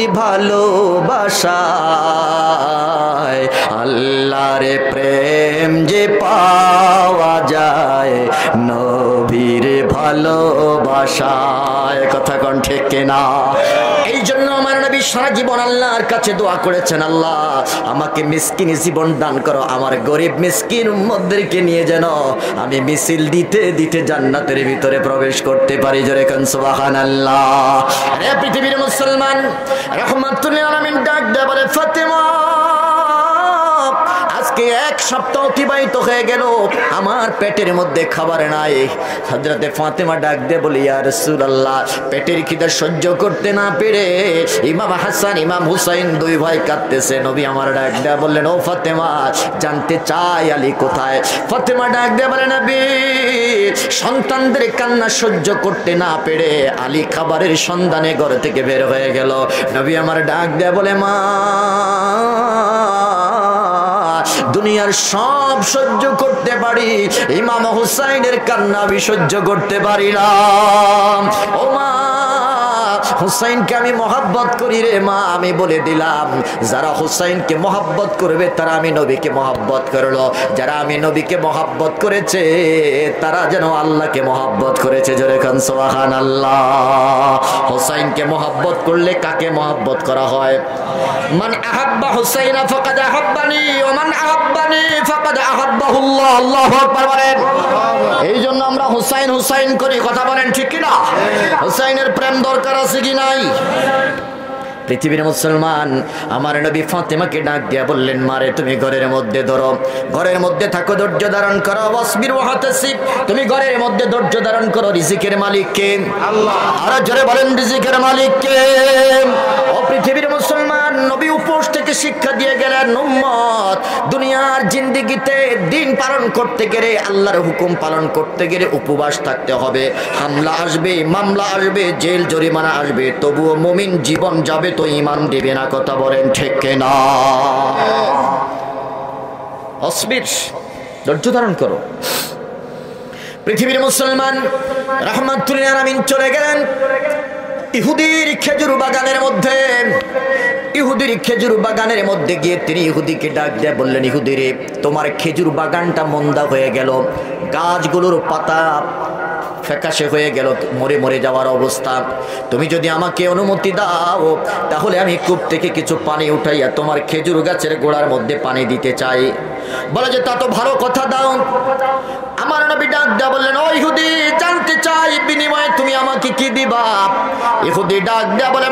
ভালোবাসায়, আল্লাহর প্রেম যে পাওয়া যায় নবীর ভালোবাসায়। কথা কোন ঠিক কিনা? এই জন্য আমার নবী সারা জীবন আল্লাহর কাছে দোয়া করেছেন, আল্লাহ আমাকে মিসকিন জীবন দান করো, আমার গরিব মিসকিন উম্মতদেরকে নিয়ে যেন আমি মিছিল দিতে দিতে জান্নাতের ভিতরে প্রবেশ করতে পারি। জোরে কোন সুবহানাল্লাহ। আরে পৃথিবীর মুসলমান, রাহমাতুল আলামিন ডাক দেয়া বলে, ফাতেমা আজকে এক সপ্তাহ অতিবাহিত হয়ে গেল, আমার পেটের মধ্যে খাবার নাই। হযরতে ফাতেমা ডাক দিয়ে বলি, ইয়া রাসূলুল্লাহ, পেটের খিদা সহ্য করতে না পেরে ইমাম হাসান ইমাম হুসাইন দুই ভাই কাঁদতেছে। নবী আমার ডাক দিয়ে বললেন, ও ফাতেমা জানতে চাই আলী কোথায়? ফাতেমা ডাক দিয়ে বলে, নবী সন্তানদের কান্না সহ্য করতে না পেরে আলী খাবারের সন্ধানে ঘর থেকে বের হয়ে গেল। নবী আমার ডাক দিয়ে বলে, মা দুনিয়ার সব সহ্য করতে পারি, ইমাম হুসাইনের কান্না আমি সহ্য করতে পারি না। ও মা হুসাইনকে আমি মহব্বত করি রে মা, আমি বলে দিলাম যারা হুসাইনকে মহব্বত করবে তারা আমি নবীকে মহব্বত করলো, যারা আমি নবীকে মহব্বত করেছে তারা যেন আল্লাহকে মহব্বত করেছে। জোরে কান সুবহানাল্লাহ। হুসাইনকে মহব্বত করলে কাকে মহব্বত করা হয়? মান আহাব্বা হুসাইনা ফাকাদ আহাব্বানি ওয়া মান আহাব্বানি ফাকাদ আহাব্বাহুল্লাহ। আল্লাহু আকবার বলেন। এই জন্য আমরা হুসাইন হুসাইন করি, কথা বলেন ঠিক কি না? হুসাইনের প্রেম দরকার আছে কি নাই? পৃথিবীর মুসলমান, আমার নবী ফাতেমাকে ডাক দিয়া বললেন, মারে তুমি ঘরের মধ্যে ধরো, ঘরের মধ্যে থাকো, ধৈর্য ধারণ করো, ওয়াসবির ওয়াহতাসিব, তুমি ঘরের মধ্যে ধৈর্য ধারণ করো। রিজিকের মালিক কে? আল্লাহ। আর জোরে বলেন, রিজিকের মালিক কে? ও পৃথিবীর মুসলমান, নবী উপোস থেকে শিক্ষা দিয়ে গেলেন, উম্মত দুনিয়ার জিন্দেগিতে দিন পালন করতে গেলে, আল্লাহর হুকুম পালন করতে গেলে উপবাস থাকতে হবে। হামলা আসবে, মামলা আসবে, জেল জরিমানা আসবে, তবুও মুমিন জীবন যাবে তো ঈমান দিবে না। কথা বলেন ঠিক কিনা? অসবির, ধৈর্য ধারণ করো। পৃথিবীর মুসলমান, রাহমাতুল আলামিন চলে গেলেন ইহুদির খেজুর বাগানের মধ্যে। ইহুদির খেজুর বাগানের মধ্যে গিয়ে তিনি ইহুদিকে ডাক দিয়ে বললেন, ইহুদি রে, তোমার খেজুর বাগানটা মন্দা হয়ে গেল, গাছগুলোর পাতা ফ্যাকাশে হয়ে গেল, মরে মরে যাওয়ার অবস্থা। তুমি যদি আমাকে অনুমতি দাও তাহলে আমি কূপ থেকে কিছু পানি উঠাইয়া তোমার খেজুর গাছের গোড়ার মধ্যে পানি দিতে চাই। বলে যে তা তো ভালো কথা, দাও। আমার নবী ডাক দেয়া বললেন, ও ইহুদি, জানতে চাই বিনিময়ে তুমি আমাকে কি দিবা? ইহুদি ডাক দেয়া বলে,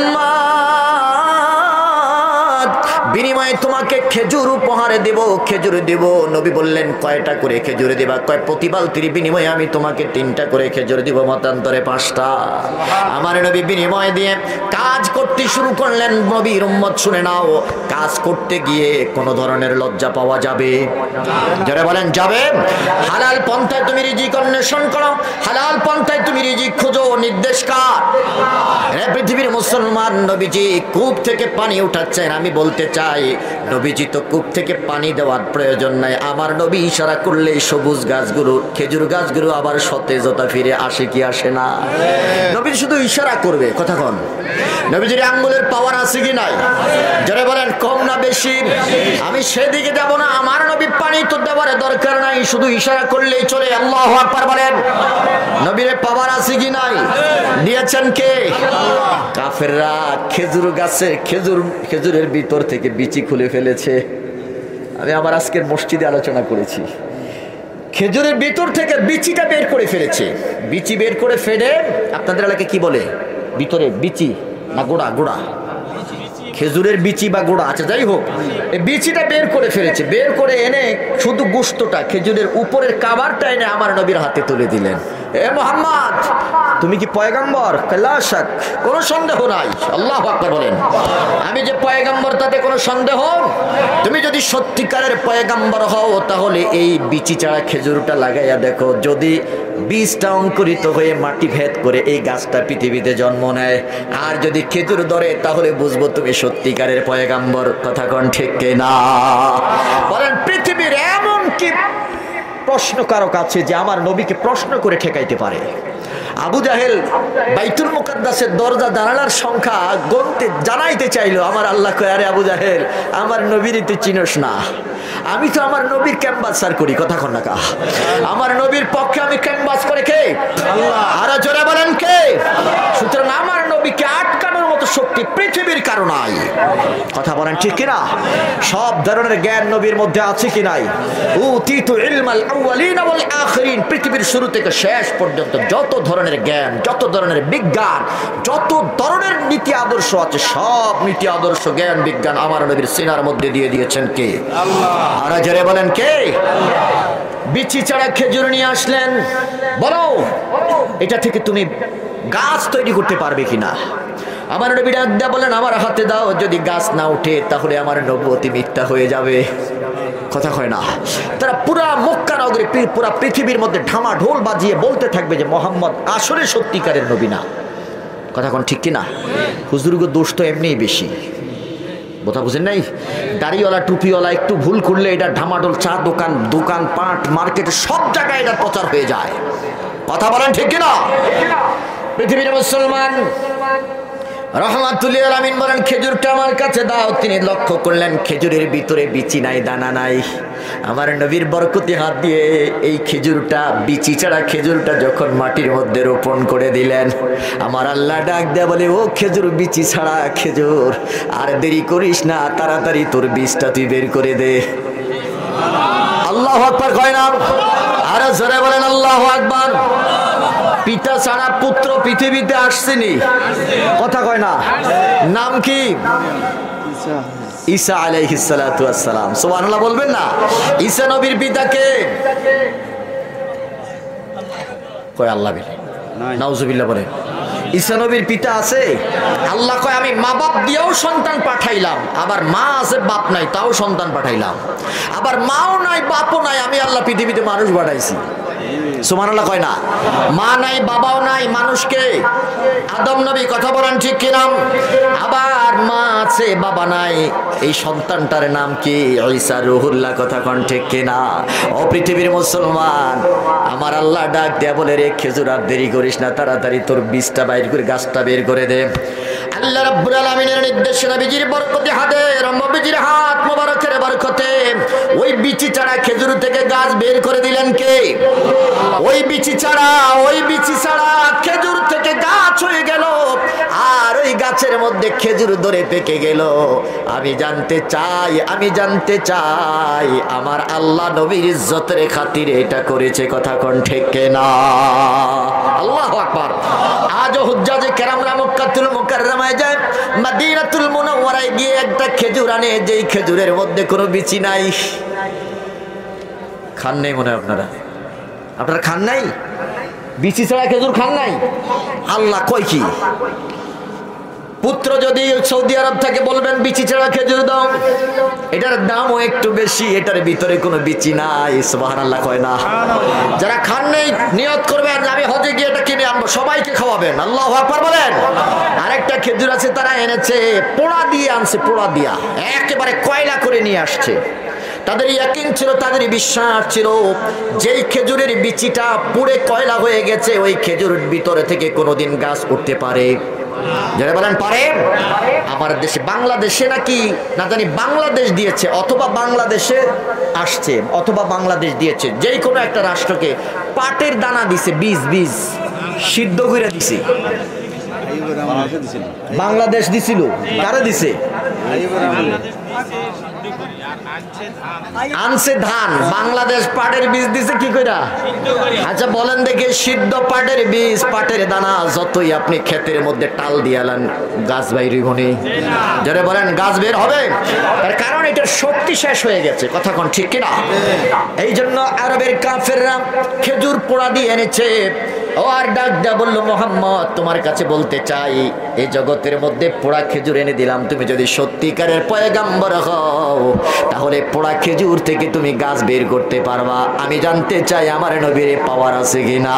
মুহাম্মদ, বিনিময়ে তোমাকে খেজুর উপহারে দেব, খেজুর দেব। নবী বললেন, কয়টা করে খেজুর দিবা? কয় প্রতি বালতির বিনিময়ে আমি তোমাকে তিনটা করে খেজুর দিব, মতান্তরে পাঁচটা। আমার নবী বিনিময় দিয়ে কাজ করতে শুরু করলেন। নবীর উম্মত শুনে নাও, কাজ করতে গিয়ে কোনো ধরনের লজ্জা পাওয়া যাবে? যারা বলেন যাবে। হালাল পন্থায় তুমি রিজিক অন্বেষণ করো, হালাল পন্থায় তুমি রিজিক খোঁজো, নির্দেশ কার? হে পৃথিবীর মুসলমান, নবীজি কূপ থেকে পানি উঠাচ্ছেন। আমি বলতে চাই, নবীজি তো কূপ থেকে পানি দেওয়ার প্রয়োজন নাই। আমার নবী ইশারা করলে সবুজ গাছগুলো, খেজুর গাছগুলো আবার সতেজতা ফিরে আসে কি আসে না? নবী শুধু ইশারা করবে। কথা কন, নবীজির আঙ্গুলের পাওয়ার আছে কি নাই? যারা বলেন কম না বেশি? আমি সেদিকে যাব না। আমার নবী পানি তো দেওয়ার দরকার নাই, শুধু ইশারা করলেই চলে। আল্লাহু আকবার বলেন। নবীর পাওয়ার আছে কি নাই? দিয়েছেন কে? কাফেররা খেজুর গাছের খেজুর খেজুরের ভিতর থেকে বিচি খুলে ফেলেছে। আমি আমার আজকের মসজিদে আলোচনা করেছি, খেজুরের ভিতর থেকে বিচিটা বের করে ফেলেছে। বিচি বের করে ফেলে, আপনাদের এলাকায় কি বলে? ভিতরে বিচি না গোড়া? গোড়া, খেজুরের বিচি বা গোড়া, আচ্ছা যাই হোক, এই বিচিটা বের করে ফেলেছে। বের করে এনে শুধু গোশতটা, খেজুরের উপরের কাভারটা এনে আমার নবীর হাতে তুলে দিলেন। এ মুহাম্মদ তুমি কি পয়গম্বর? লা শাক, কোনো সন্দেহ নাই। আল্লাহু আকবার বলেন। আমি যে পয়গম্বর তাতে কোনো সন্দেহ। তুমি যদি সত্যিকারের পয়গম্বর হও তাহলে এই বিচি চারা খেজুরটা লাগাইয়া দেখো, যদি বীজটা অঙ্কুরিত হয়ে মাটি ভেদ করে এই গাছটা পৃথিবীতে জন্ম নেয়, আর যদি খেজুর ধরে তাহলে বুঝবো তুমি সত্যিকারের পয়গম্বর। কথা কোন ঠিক কিনা বলেন? পৃথিবীর এমন কি প্রশ্ন কারো কাছে যে আমার নবীকে প্রশ্ন করে ঠেকাইতে পারে? আবু জাহেল বাইতুল মুকাদ্দাসের দরজা জানালার সংখ্যা গণতে জানাইতে চাইলো, আমার আল্লাহ কয়, আরে আবু জাহেল, আমার নবীর তুই চিনস না, আমি তো আমার নবীর ক্যাম্পাসার করি। কথা কন না কা? আমার নবীর পক্ষে আমি ক্যাম্পাস করে কে? আল্লাহ। আর জোরে বলেন কে? সুতরাং আমার নবীকে আটকানোর মতো শক্তি পৃথিবীর কারো নাই। কথা বলেন ঠিক কিনা? সব ধরনের জ্ঞান নবীর মধ্যে আছে কি নাই? উতিতু ইলমাল আউয়ালিন ওয়াল আখিরিন, পৃথিবীর শুরু থেকে শেষ পর্যন্ত যত ধরনের জ্ঞান, যত ধরনের বিজ্ঞান, যত ধরনের নীতি আদর্শ আছে, সব নীতি আদর্শ জ্ঞান বিজ্ঞান আমার নবীর সিনার মধ্যে দিয়ে দিয়েছেন কে? আল্লাহ। আর জোরে বলেন কে? বিচি ছাড়া খেজুর নিয়ে আসলেন, বলো এটা থেকে তুমি গাছ তৈরি করতে পারবে কিনা? আমার নবী ডাক দিয়া বলেন, আমার হাতে দাও, যদি গাছ না উঠে তাহলে আমার নবুয়তি মিথ্যা হয়ে যাবে। কথা কয় না? তারা পুরা মক্কা নগরী, পুরা পৃথিবীর মধ্যে ঢামা ঢোল বাজিয়ে বলতে থাকবে যে মোহাম্মদ আসলে সত্যিকারের নবী না। কথা কোন ঠিক কিনা? হুজুরগো দোষ তো এমনিই বেশি। কথা বুঝেন নাই? দাড়িওয়ালা টুপিওয়ালা একটু ভুল করলে এটা ঢামাডোল, চা দোকান, দোকান পাট, মার্কেট, সব জায়গায় এটা প্রচার হয়ে যায়। কথা বলেন ঠিক কিনা? পৃথিবীর মুসলমান রহমাতুল্লিল আলামিন বলেন, খেজুরটা আমার কাছে দাও। তিনি লক্ষ্য করলেন খেজুরের ভিতরে বিচি নাই, দানা নাই। আমার নবীর বরকতি হাত দিয়ে এই খেজুরটা, বিচি ছাড়া খেজুরটা যখন মাটির মধ্যে রোপণ করে দিলেন, আমার আল্লাহ ডাক দেয়া বলে, ও খেজুর, বিচি ছাড়া খেজুর, আর দেরি করিস না, তাড়াতাড়ি তোর বীজটা তুই বের করে দে। আল্লাহু আকবার কয় না? আরো জোরে বলেন আল্লাহু আকবার। পিতা ছাড়া পুত্র পৃথিবীতে আসছেনি। কথা কয় না? নাম কি? ঈসা আলাইহিস সালাতু ওয়াস সালাম। সুবহানাল্লাহ বলবেন না? ঈসা নবীর পিতা কে? কয় আল্লাহ বলে, নাউজুবিল্লাহ বলে। ঈসা নবীর পিতা আছে? আল্লাহ কয়, আমি মা বাপ দিয়েও সন্তান পাঠাইলাম, আবার মা আছে বাপ নাই তাও সন্তান পাঠাইলাম, আবার মাও নাই বাপও নাই, আমি আল্লাহ পৃথিবীতে মানুষ পাঠাইছি। সুবহানাল্লাহ কয় না? মা নাই বাবাও নাই, মানুষকে আদম নবী। কথা বলেন ঠিক কিনা? আবার মা আছে বাবা নাই, এই সন্তানটার নাম কি? ঈসা রুহুল্লাহ। কথা কোন ঠিক কিনা? ও পৃথিবীর মুসলমান, আমার আল্লাহ ডাক দেয়া বলে, রে খেজুর, আর দেরি করিস না, তাড়াতাড়ি তোর বীজটা বাইর করে গাছটা বের করে দে। আল্লাহ রাব্বুল আলামিনের নির্দেশে নবীজির বরকতি হাতে, নবীজির হাত মোবারকের বরকতে ওই বিচি ছাড়া খেজুর থেকে গাছ বের করে দিলেন কে? ওই বিচি ছাড়া, ওই বিচি ছাড়া খেজুর থেকে গাছ হয়ে গেল, আর ওই গাছের মধ্যে খেজুর ধরে পেকে গেল। আমি জানতে চাই, আমি জানতে চাই আমার আল্লাহ নবীর ইজ্জতের খাতিরে এটা করেছে। কথা কোন ঠিক না? আল্লাহু আকবার। আজও হুজ্জাজে কেরামরা মক্কাতুল মুকাররমায় যায়, মদিনাতুল মুনাওয়ারায় গিয়ে একটা খেজুর আনে, যেই খেজুরের মধ্যে কোনো বিচি নাই। খান নাই মনে হয় আপনারা? আপনারা খান নাই? বিচি ছাড়া খেজুর খান নাই? আল্লাহ কয় কি? পুত্র যদি সৌদি আরব থেকে বলবেন বিচি ছাড়া খেজুর দাও, এটার দামও একটু বেশি, এটার ভিতরে কোনো বিচি নাই। সুবহানাল্লাহ কয় না? যারা খান নাই নিয়ত করবেন, আমি হজে গিয়ে এটা কিনে আনবো, সবাইকে খাওয়াবেন। আল্লাহু আকবার বলেন। আরেকটা খেজুর আছে, তারা এনেছে পোড়া দিয়ে আনছে, পোড়া দিয়া একেবারে কয়লা করে নিয়ে আসছে। তাদের ইয়াকিন ছিল, তাদের বিশ্বাস ছিল, যেই খেজুরের বিচিটা পুড়ে কয়লা হয়ে গেছে, ওই খেজুরের ভিতরে থেকে কোনোদিন গাছ উঠতে পারে। যারা বলেন পারে? আমার দেশে, বাংলাদেশে নাকি না জানি বাংলাদেশ দিয়েছে, অথবা বাংলাদেশে আসছে, অথবা বাংলাদেশ দিয়েছে, যেই কোনো একটা রাষ্ট্রকে পাটের দানা দিছে, বীজ বীজ সিদ্ধ করে দিছে। বাংলাদেশ দিছিল, কারা দিছে? আনছে ধান, বাংলাদেশ পাটের বীজ দিছে কি কইরা? আচ্ছা বলেন দেখে, সিদ্ধ পাটের বীজ, পাটের দানা যতই আপনি ক্ষেতের মধ্যে টাল দিয়ালেন, গাছ বাইর হইব নি? যারা বলেন গাছ বের হবে, তার কারণ এটার শক্তি শেষ হয়ে গেছে। কথা কোন ঠিক কিনা? এই জন্য আরবের কাফেররা খেজুর পোড়া দিয়ে এনেছে, ও আর ডাক দেয়া বলল, মোহাম্মদ তোমার কাছে বলতে চাই, এই জগতের মধ্যে পোড়া খেজুর এনে দিলাম, তুমি যদি সত্যিকারের পয়গাম্বর হও তাহলে পোড়া খেজুর থেকে তুমি গাছ বের করতে পারবা। আমি জানতে চাই আমার নবীর পাওয়ার আছে কিনা।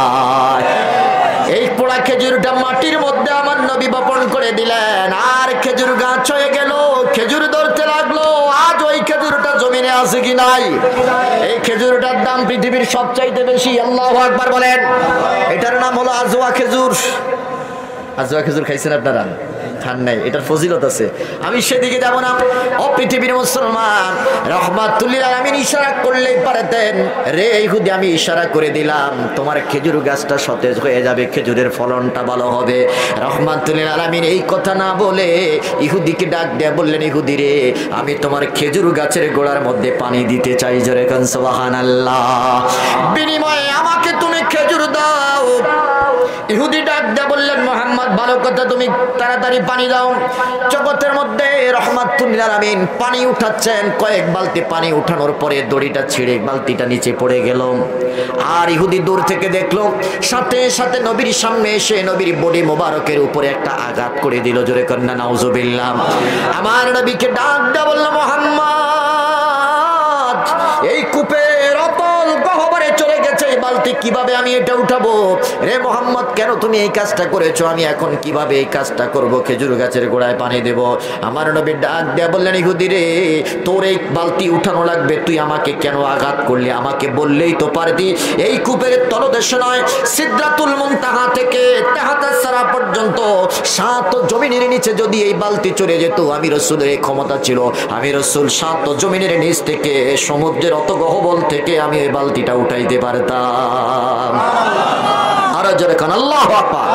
এই পোড়া খেজুরটা মাটির মধ্যে আমার নবী বপন করে দিলেন, আর খেজুর গাছ হয়ে গেল, খেজুর ধরতে লাগলো। আজ ওই খেজুরটা জমিনে আছে কি নাই? এই খেজুরটার দাম পৃথিবীর সবচাইতে বেশি। আল্লাহু আকবার বলেন। এটার নাম হলো আজওয়া খেজুর। আজওয়া খেজুর খাইছেন আপনারা? খান নাই? এটার ফজিলত আছে, আমি সেদিকে যাব না। ও পৃথিবীর মুসলমান, রাহমাতুল লিল আলামিন ইশারা করলেই পারতেন, রে ইহুদি আমি ইশারা করে দিলাম, তোমার খেজুর গাছটা সতেজ হয়ে যাবে, খেজুরের ফলনটা ভালো হবে। রাহমাতুল লিল আলামিন এই কথা না বলে ইহুদিকে ডাক দিয়ে বললেন, ইহুদি রে, আমি তোমার খেজুর গাছের গোড়ার মধ্যে পানি দিতে চাই, জোরে কান সুবহানাল্লাহ। বিনিময়ে আমাকে তুমি খেজুর দাও। ইহুদি ডাক দিয়ে বললেন, মুহাম্মদ ভালো কথা, তুমি তাড়াতাড়ি পানি দাও। জগতের মধ্যে রাহমাতুল লিল আলামিন পানি উঠাচ্ছেন, কয়েক বালতি পানি উঠানোর পরে দড়িটা ছিঁড়ে বালতিটা নিচে পড়ে গেল। আর ইহুদি দূর থেকে দেখলো, সাথে সাথে নবীর সামনে এসে নবীর বডি মোবারকের উপরে একটা আঘাত করে দিল, জোরে কন্যা নাউজুবিল্লাহ। আমার নবীকে ডাক দিয়ে বলল, মুহাম্মদ এই কূপের অতল গহ্বরে চলে গেছে এই বালতি, কিভাবে আমি এটা উঠাবো? রে মুহাম্মদ কেন তুমি এই কাজটা করেছো? আমি এখন কিভাবে এই কাজটা করব? খেজুর গাছের গোড়ায় পানি দেব। আমার নবী ডাক দিয়ে বললেন, ইহুদি রে, তোর এই বালতি উঠানো লাগবে, তুই আমাকে কেন আঘাত করলি? আমাকে বললেই তো পারতি। এই কূপের তলদেশ নয়, সিদরাতুল মুনতাহা থেকে তাহাতাস সারা পর্যন্ত সাত জমিনের নিচে যদি এই বালতি চলে যেত, আমি রাসূলের এই ক্ষমতা ছিল, আমি রাসূল সাত জমিনের নিচ থেকে সমুদ্রের অত গহ্বর থেকে আমি এই বালতিটা উঠাইতে পারতাম। আরো জোরে কান আল্লাহু আকবার।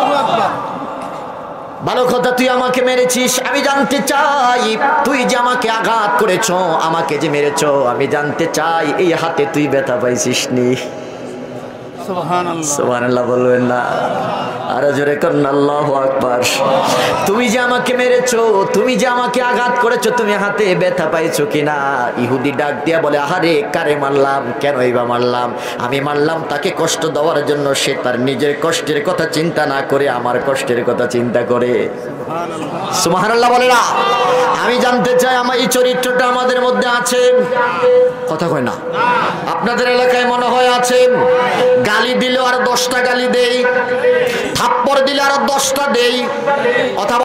ভালো কথা, তুই আমাকে মেরেছিস, আমি জানতে চাই তুই যে আমাকে আঘাত করেছ, আমাকে যে মেরেছ, আমি জানতে চাই এই হাতে তুই ব্যথা পাইছিস নি? সুবহানাল্লাহ, সুবহানাল্লাহ বলবেন না? আরো জোরে করুন আল্লাহু আকবার। তুমি যে আমাকে মেরেছো, তুমি যে আমাকে আঘাত করেছো, তুমি হাতে ব্যথা পাইছো কিনা? ইহুদি ডাক দিয়া বলে, আহারে কারে মারলাম, কেনই বা মারলাম? আমি মারলাম তাকে কষ্ট দেওয়ার জন্য, সে তার নিজের কষ্টের কথা চিন্তা না করে আমার কষ্টের কথা চিন্তা করে। সুবহানাল্লাহ বলে না? আমি জানতে চাই আমার এই চরিত্রটা আমাদের মধ্যে আছে? কথা কয় না? আপনাদের এলাকায় মনে হয় আছে? গালি দিলেও আর দশটা গালি দেই, থাপ্পড় দিলে আরো দশটা দেই, অথবা